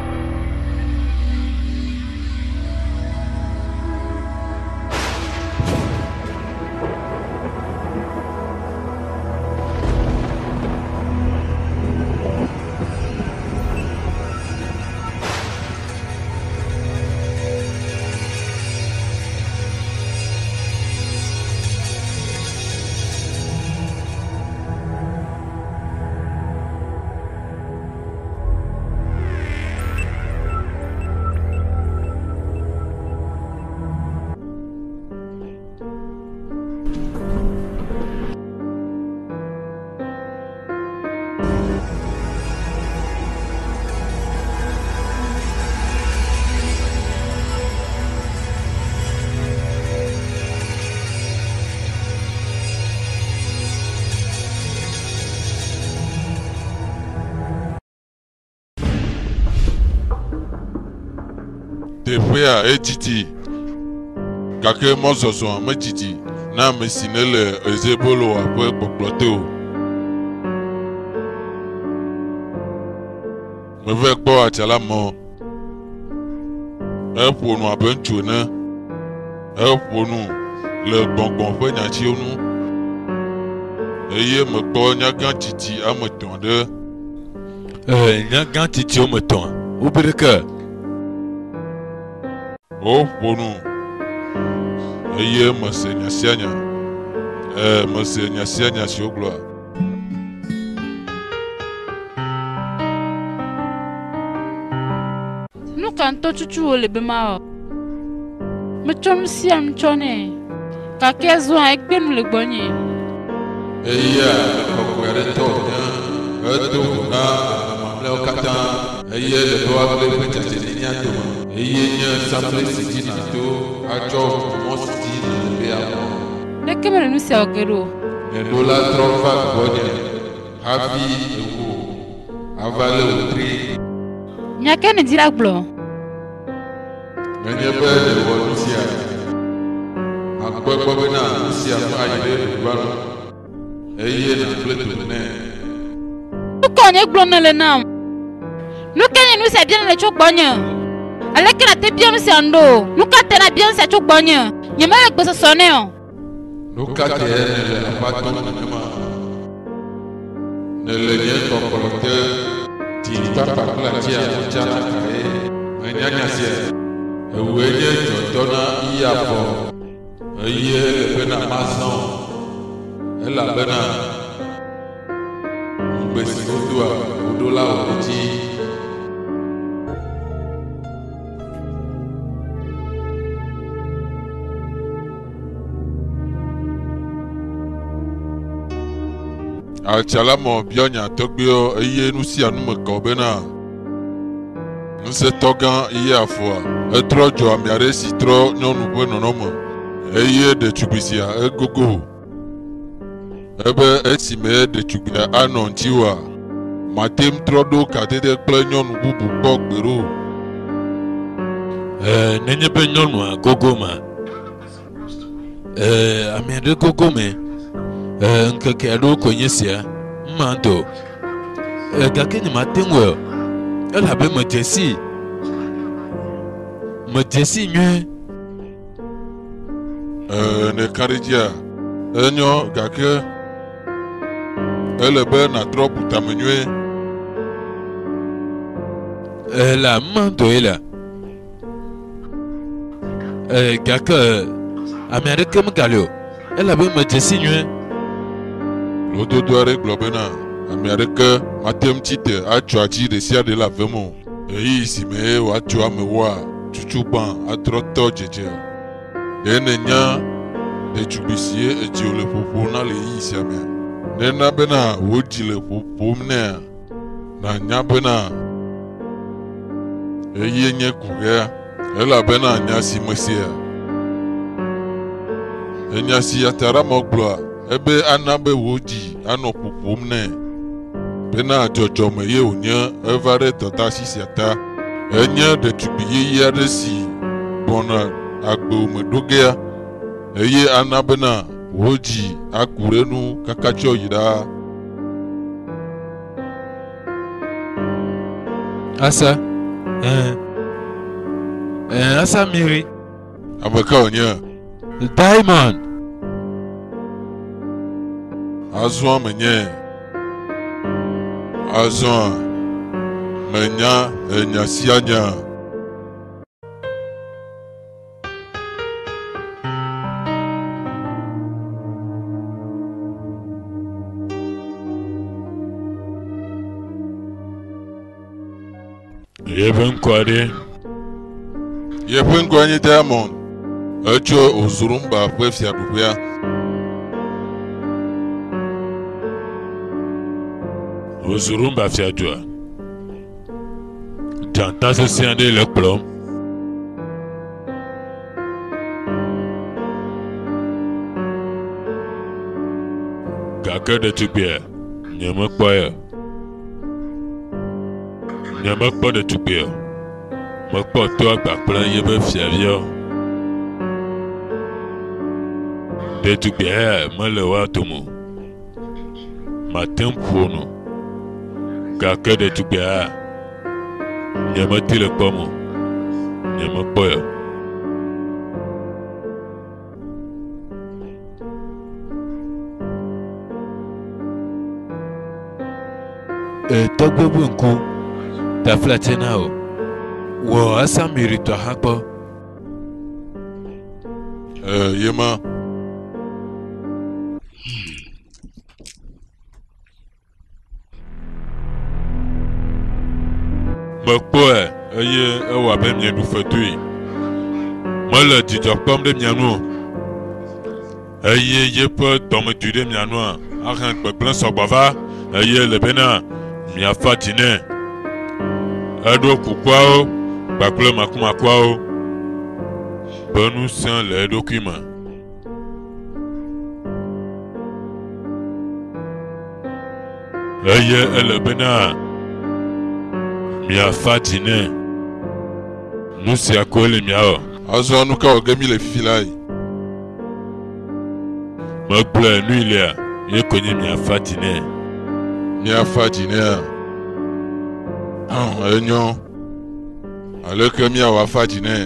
Depuis à Etiti, quelqu'un m'a sorti à Metiti, n'a me signé le Ezebolo après pour plotter. Me fait quoi à Tchalamo? Un pour nous à Benchouné, un pour nous, le bon fait n'a chio nous. Et me quoi n'a qu'un titi à me tendre. N'a qu'un titi au meton. Ou peut-être. Oh, pour nous. Eye Monseigneur Sianya. Monseigneur Sianya sur gloire. Nous canto chuchu le bema. Me chonu si am chone. Ka kezo ak ben le bonye. Eye ko ko re to. Edo na mamle okata. eye le be wa ble pe tete ni nya to eye nye sample si di na to ajo mo si di na be a de kemere nu se ogero ne dola trova godye happy ewo avale otri nya ke ni dira glo menye be de wo sia agbegbe na sia ma ide gba eye na ble to ne ko nye glo na le nam nu kenye nu se bien le chokbonya ale kena te bien se ando nu ka te na bien se chokbonya nye ma gbe so sone o nu ka te ne le apato ne ma ne le nye to kolote ti papa la ti a cha na kai enya nya se ewe nye jodona iya fo eye le bena mason ela bena mbesi odua odola oti Achala mo bionya togbio eye nusi anume kobena nse togan iye afua etro jo amiare si tro nyonu bo nonomo eye de chubisia egogo ebe esime de chubia anontiwa matem trodo katete kple nyonu bubu gbogbero nenye be nyɔnu agogo ma amiade gogo me nkeke aɖewo koe nye sia mmanto gake nye mate ŋu elabe medzesi nyuie ne karidia enyo gake elebe na trɔ butame nyuie la mmanto ela gake ame aɖeke megali o elabe medzesi nyuie lododo aɖe gblɔ bena ame aɖeke matem tsite atso atsi ɖe sia ɖe le ave me o eyi si me wòatso amewoa tutu gbã atrɔ tɔ dzedze ɖe nenya ɖetugbi sie edzi wòle ƒoƒo na le eyi sia mea nena bena wò dzi le ƒoƒom nea nanya bena eye nye kuɣea elabena nya si mesia enya si atarama gblɔa ebe ana be wò dzi anɔ ƒoƒom nɛ bena dzɔdzɔme ye wònye eva ɖe dɔdasi sia ta enye ɖetugbi yeye aɖe si gbɔna agbewome ɖo gea eye ana bena wò dzi aku ɖe nu kaka tsɔ yi ɖaa. Asa asa miri ame ka wònye Diamond azɔa menye azɔa menya enya sia nya yebe nkwade yeƒe ŋkɔe nye Diamond etso Ozurumba ƒe fiaɖuƒea Ozurumba fiadua dzanta sesẽ aɖe le kplɔm gake ɖetugbia nyemekpɔe nyemekpɔ ɖetugbia mekpɔ to agba kple yebe fiaviɔ ɖetugbia ya mele wa tome mate ŋu ƒo nu gake ɖetugbia ya nyemeti le kpɔm o nyemekpɔe tɔgbe bu ŋku tafla tena o wɔ asa miri tɔ ha kpɔ yema mekpɔe eye ewɔ abe mieɖu fetui mele dzidzɔ kpɔm ɖe mia nu o eye yeƒe dɔmedzoe ɖe mia nua ahe gbegblẽ sɔgbɔ va eye le bena miafa dzi nɛ Eɖo kukuawo kpakple makumakuawo be ŋusẽ le eɖokui me. Eye ele bena miafa dzi nɛ. Nu sia koe le miawɔ. Azɔ nu ka wɔ ge mi le fifi la yi. Megblɔe nui lia ye ko nye miafa dzi nɛ. Miafa dzi nɛa. Enyo. Aleke miawɔ afa dzi nɛ.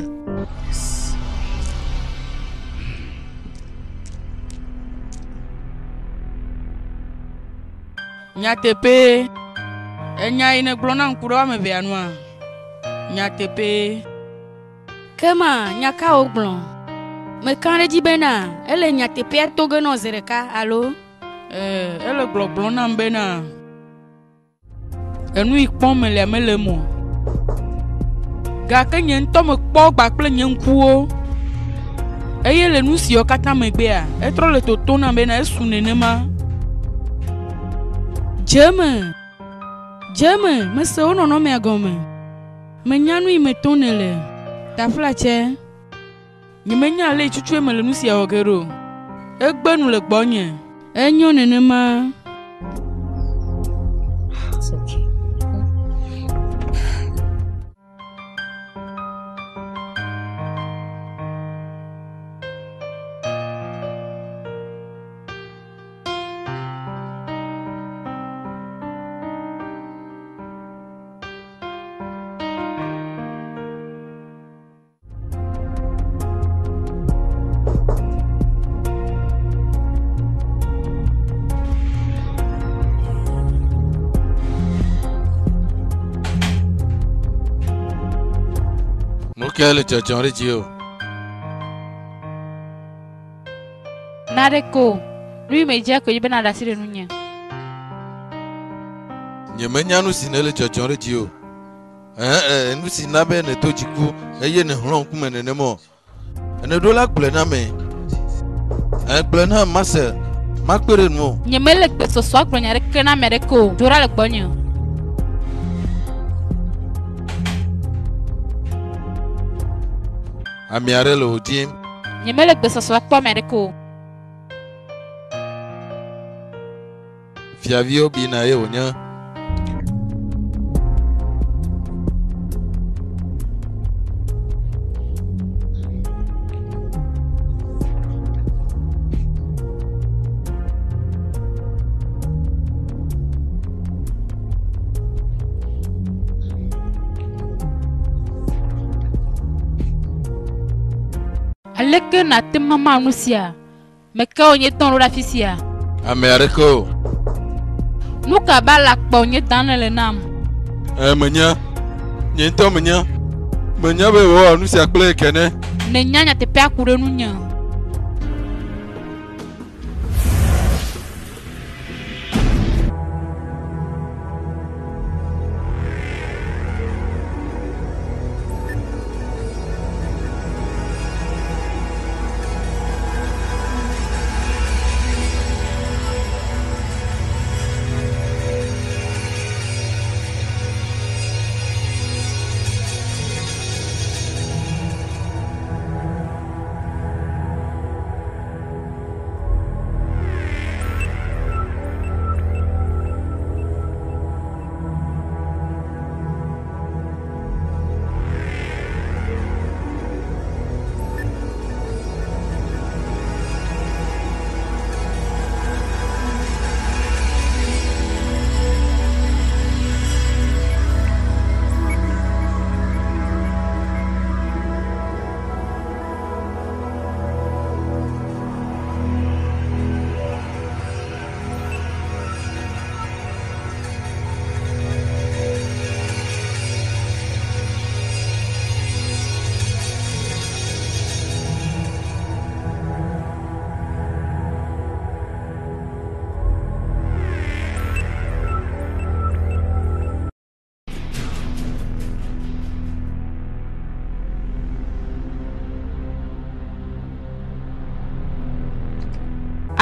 Nyateƒe enya yi ne gblɔ na ŋku ɖe ame evea nua. Nyateƒe kema nyakawo gblɔ meka ɖe dzi bena ele nyateƒea to ge nɔ zi ɖeka alo ele gblɔ nam bena enu yi kpɔm melia mele mo gake nye ŋutɔ mekpɔ gba kple nye ŋkuwo eye le nu siwo katã megbea etrɔ le toto nam bena esu nenema. Jeme mese wo nɔnɔmea gɔme menya nu yi me to ne le taflatse nyemenya le tsutsu me le nu sia wɔ ge ɖo egbe nu le gbɔnye enyo nenema. It's okay. Quel est John Regio? Nareko, lui me dit que je vais n'aller sur nous. Nyemenya nu si nele John Regio. Nu si nabe ne tojiku eye ne hron kume ne nemo. Ne do la gble na me. Gble na mase. Makpere nu. Nyemele que ce soit gble nyare que na mereko. Dora le bonyo. Amiare le odim. Nyemele que ce soit pas mereko. Fiavio bina e onya. Aleke na te mama nusia. Meka onye ton la fisia. Americo. Nuka bala kpa onye tan le nam. Menya. Nyento menya. Menya be wo nusia kple kene. Ne nyanya te pe akure nunya.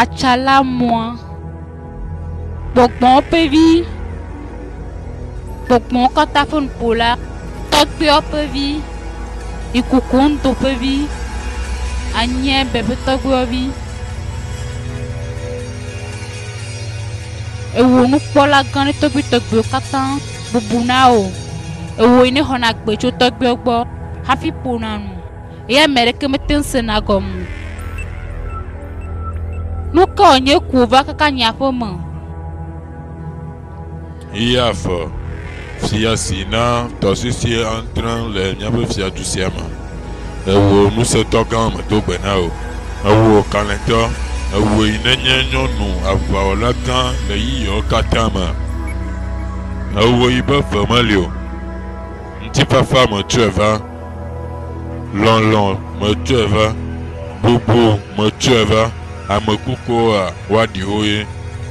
Achala moi. Bokbon pevi. Pokemon kata fun pola. Tokpe opevi. Ikukun topevi. Anye bebe togwevi. Ewo nu pola gani togbe kata. Bubunao. Ewo ini hona gbecho togbe ogbo. Happy ponanu. Eya mereke metense na gomu. Nuka onye kuva kaka nyafo mo. Iya fo. Fia sina tosisi entran le nyabe fia du siama. Ewo nu se togan me to gbenao. Ewo kalento. Ewo inenye nyonu avaola kan le yiyo katama. Ewo ibe famalio. Nti fafa me tueva. Lon me tueva. Bobo me tueva. Amekuko a wadi hoye.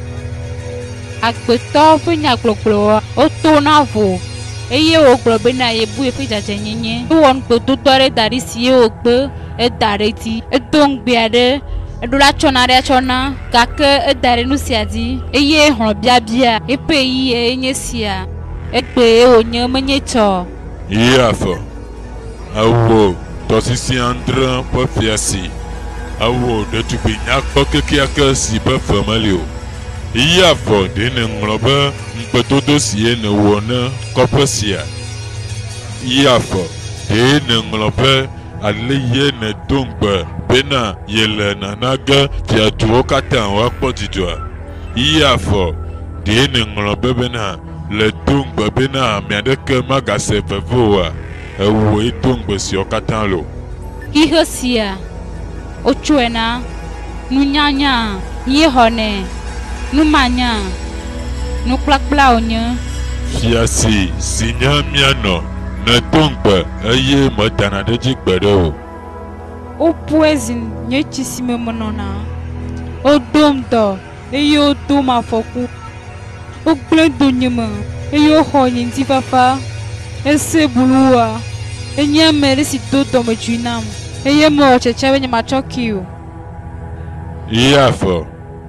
Agbeto fe nyagloglo o to na vo. Eye o glo be na ye bu e fe jaje nyenye. Tu won gbe to dore dari si e o gbe e dare ti. E don gbe ade. E do la chona re chona. Gake e dare nu si adi. Eye hon bia bia. E pe yi e nye sia. E gbe e o nye menye cho. Iya fo. Awo tosisi andra po fiasi. Awo de tu be nyakpo kekiaka si be famalio. Iya fo de ne ngloba mpetodo si ne wona koposia. Iya fo de ne ngloba ale ye ne dongba bena yele nanaga tia tuo kata wa potidwa. Iya fo de ne ngloba bena le dongba bena miadeke magase vevoa. Ewo e dongba si okatan lo. Ihosia. Ochuena. Nunyanya. Yehone. Numanya. Nuklakbla onye. Fiasi sinya miano na dongba eye matana de jigbero. O poison nye chisime monona. O domdo eye o doma foku. O glendo nyema eye o honye ntifafa. Ese bulua enye mere si dodo mejunam. Eye mo chechewe nye machokiu. Iyafo.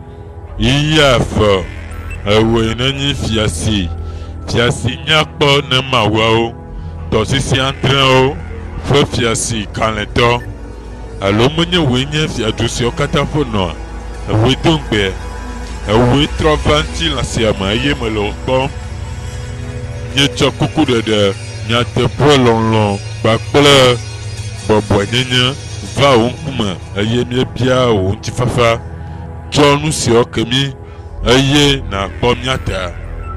Ewe nenyi fiasi. Fiasi nyakpo ne mawao. Tosisi antren o. Fe fiasi kanleto. Alo menye wenye fiadusi okatafo no. Ewe dongbe. Ewe trovanti la siama eye me lo kpom. Nye chokuku dede. Nya te lon bakple. Bobo nyenye. Va unkuma. Eye mie bia o untifafa. John si okemi. Eye na kpomiata.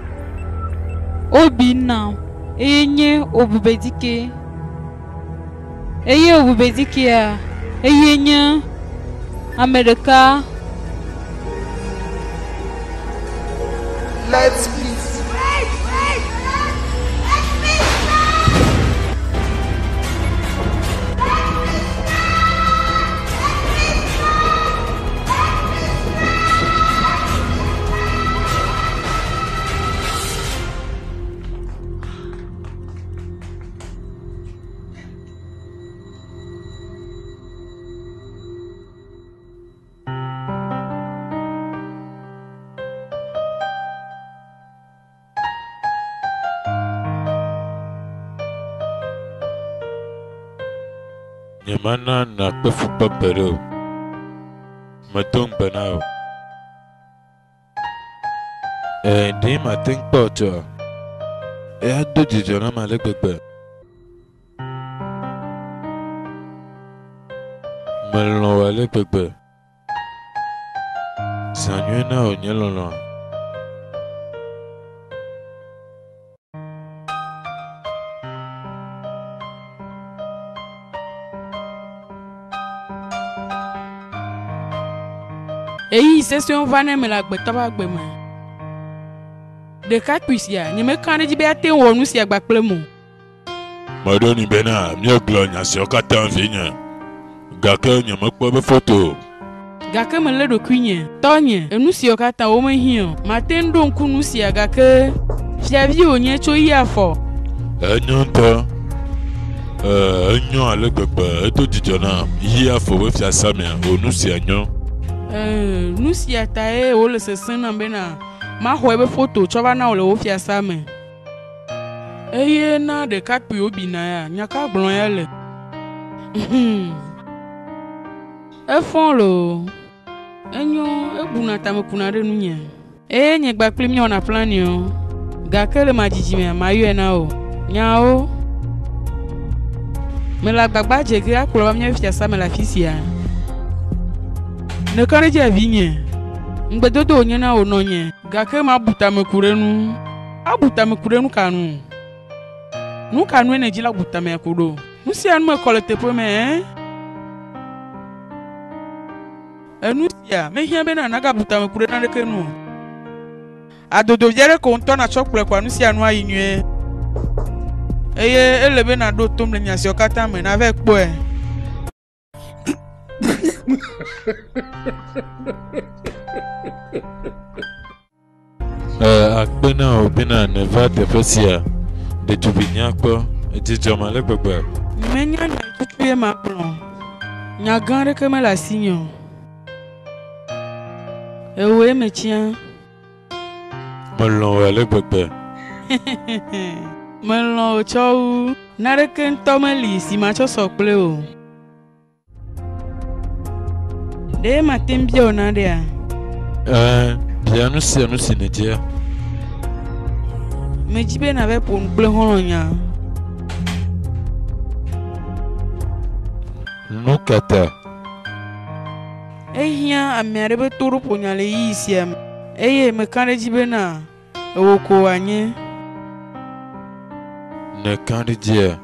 Obina enye obubedike. Eye obubedike a. Eye nye America. Let's please. Nyamana na kpefu papero. Matong banao. Di mating poto. Ado jijona malek bebe. Malon wale bebe. Sanywe na onyelolo. Eyi session vane me la gbeto ba gbe mo. De ka kwisia, ni me kan ji be ate wonu si agba ple mo. Madoni bena, mi glonya si okata vinya. Gaka nya makpo be photo. Gaka me le do kwinye. Tonye, enu si okata o me hian. Matendo nkunu si agaka. Fiavi onye cho yi afo. Enyonto. Enyo ale gbegbe eto jijona yi afo we fia samia onu si enyo. Nu si atae o le sesen na bena. Ma ho ebe photo choba na o le o fia same. eye na ɖekakpui wobina ya nyaka gblɔ ya le efɔ lo enyo ebuna tamekuna ɖe nunye eye nye gbakpli miɔna plani o gake le madzidzi mayɔe na o nyawo mele agbagba dze ge akplɔ va mía fiasa me le afi sia neka ɖe dze avinye ŋgbedodo wònye na wò nɔnye gake mabu tameku ɖe nu abu tameku ɖe nu kanu nu kanu ene dzi la bu tameku ɖo nu sia nu me kɔ le teƒe me enu sia mehia bena nagabu tameku ɖe naɖeke nu adodo via ɖe ko ŋutɔ natsɔ kplɔe kɔa nu sia nu ayi nyuie eye ele bena ɖo tom le nya siwo katã me nave kpɔe akpe na wo bena neva teƒe sia ɖetugbi nyakpɔ dzidzɔ ma le gbegbe menya nya tutu ye makplɔ nya gã ɖeke mele asi nye o ewoe metsia melɔ̃ wo le gbegbe melɔ̃ wo tsɔ wu naɖeke ŋutɔ meli si matsɔ sɔ kple o ɖe mate ŋu bia wo naɖea bia nu sia nu si nedzia medzi be nave ƒo nu kple xɔlɔ̃nya nu kata ehiã ame aɖe be toɖoƒonya le yiyi sia me eye meka ɖe dzi bena ewo ko wòanye neka ɖe dzia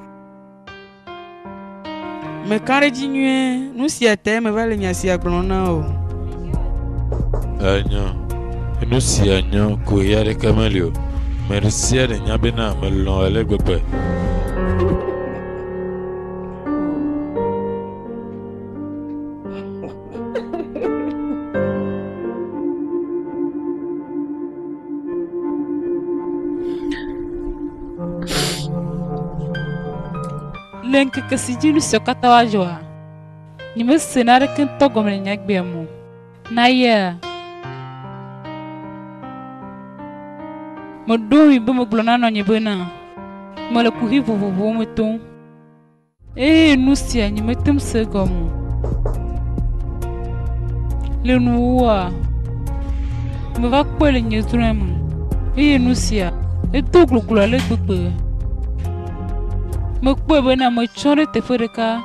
meka ɖe dzi nyuie nu sia te meva le nya sia gblɔ na o enyo nu sia nyo ko ya ɖeke meli o me ɖe sia ɖe nya bena melɔ̃ le gbegbe le ŋkeke si dzi nu siwo katã woadzɔa nyemesena ɖeke ŋutɔ gɔme le nyagbea mo na yea meɖo mi be megblɔ na nɔnye bena mele kuhi vovovowo me tom eye nu sia nyemete ŋu se gɔme o le nuwoa meva kpɔe le nye drɔ̃e me eye nu sia edo gloglo le gbegbe mekpɔe bena metsɔ ɖe teƒe ɖeka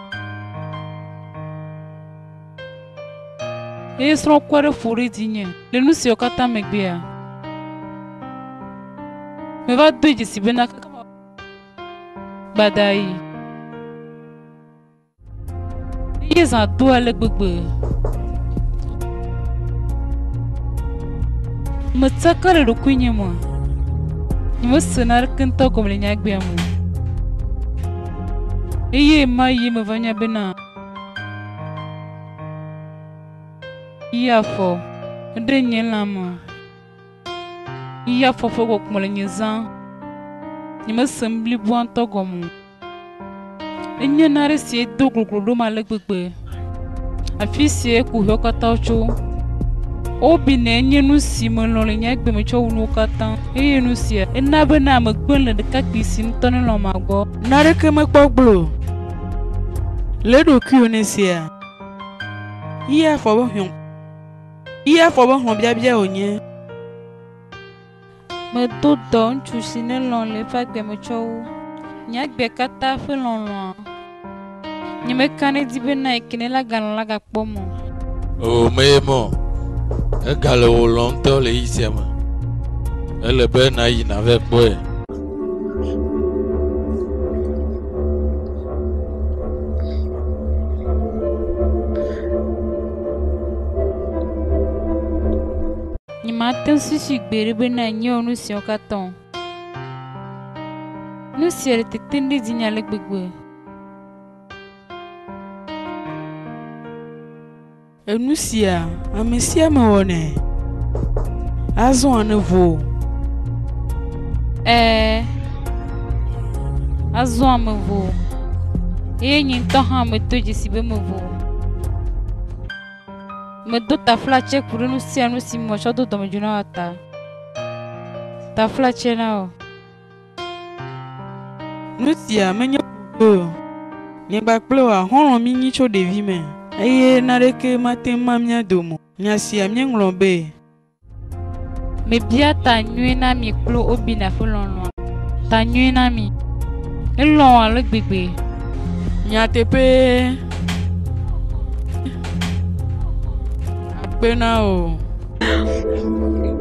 eye srɔ̃ kɔ ɖe ƒo ɖe dzinye le nu siwo katã megbea meva do dzesi bena kaka gbada yi eye zã do ale gbegbe metsaka le ɖokuinye me nyemesena ɖeke ŋutɔ gɔme le nyagbea me eye ma yi meva nya bena yi afɔ ɖe nye lãme yi afɔ ƒe gbɔkpɔ le nye zã nyemesem bliboa ŋutɔ gɔme enye na ɖe si do gloglo ɖom ale gbegbe afi sie kuhiwo katã tso wobina enye nu si melɔ̃ le nyagbe me tsɔ wu nuwo katã eye nu sia ena bena amegbe le ɖekakpui si ŋutɔ ne lɔ̃ ma gbɔ naɖeke mekpɔ gblɔ le ɖokuiwo ne sia yi afɔ be xlɔ̃biabia wònye medo dɔ ŋutsu si ne lɔ̃ le eƒe agbe me tsɔ wu nyagbea katã ƒe lɔlɔ̃a nyemeka ne di bena eke ne la galɔ̃ la gakpɔ mo o meye mɔ egale wo lɔ̃ ŋutɔ le yi sia me ele be nayi nave kpɔe nyemate ŋu susu gbe ɖe bena nye wo nu siwo katã o nu sia le tetem ɖe dzinye ale gbegbe enu sia ame sia ame wɔnɛ azɔ ane vo azɔ ame vo eye nye ŋutɔ hã medo dzesi be me vo medo taflatse ku ɖe nu sia nu si metsɔ do dɔmedzoe na wa ta taflatse na o nu sia menye nye gbakple wa hɔlɔ mi nyi tso ɖevi me eye naɖeke mate ma mia domo nya sia míeŋlɔ be mebia ta nyuie na mi kplo obina ƒe lɔlɔa ta nyuie na mi elɔ ale gbegbe nyateƒe akpe na o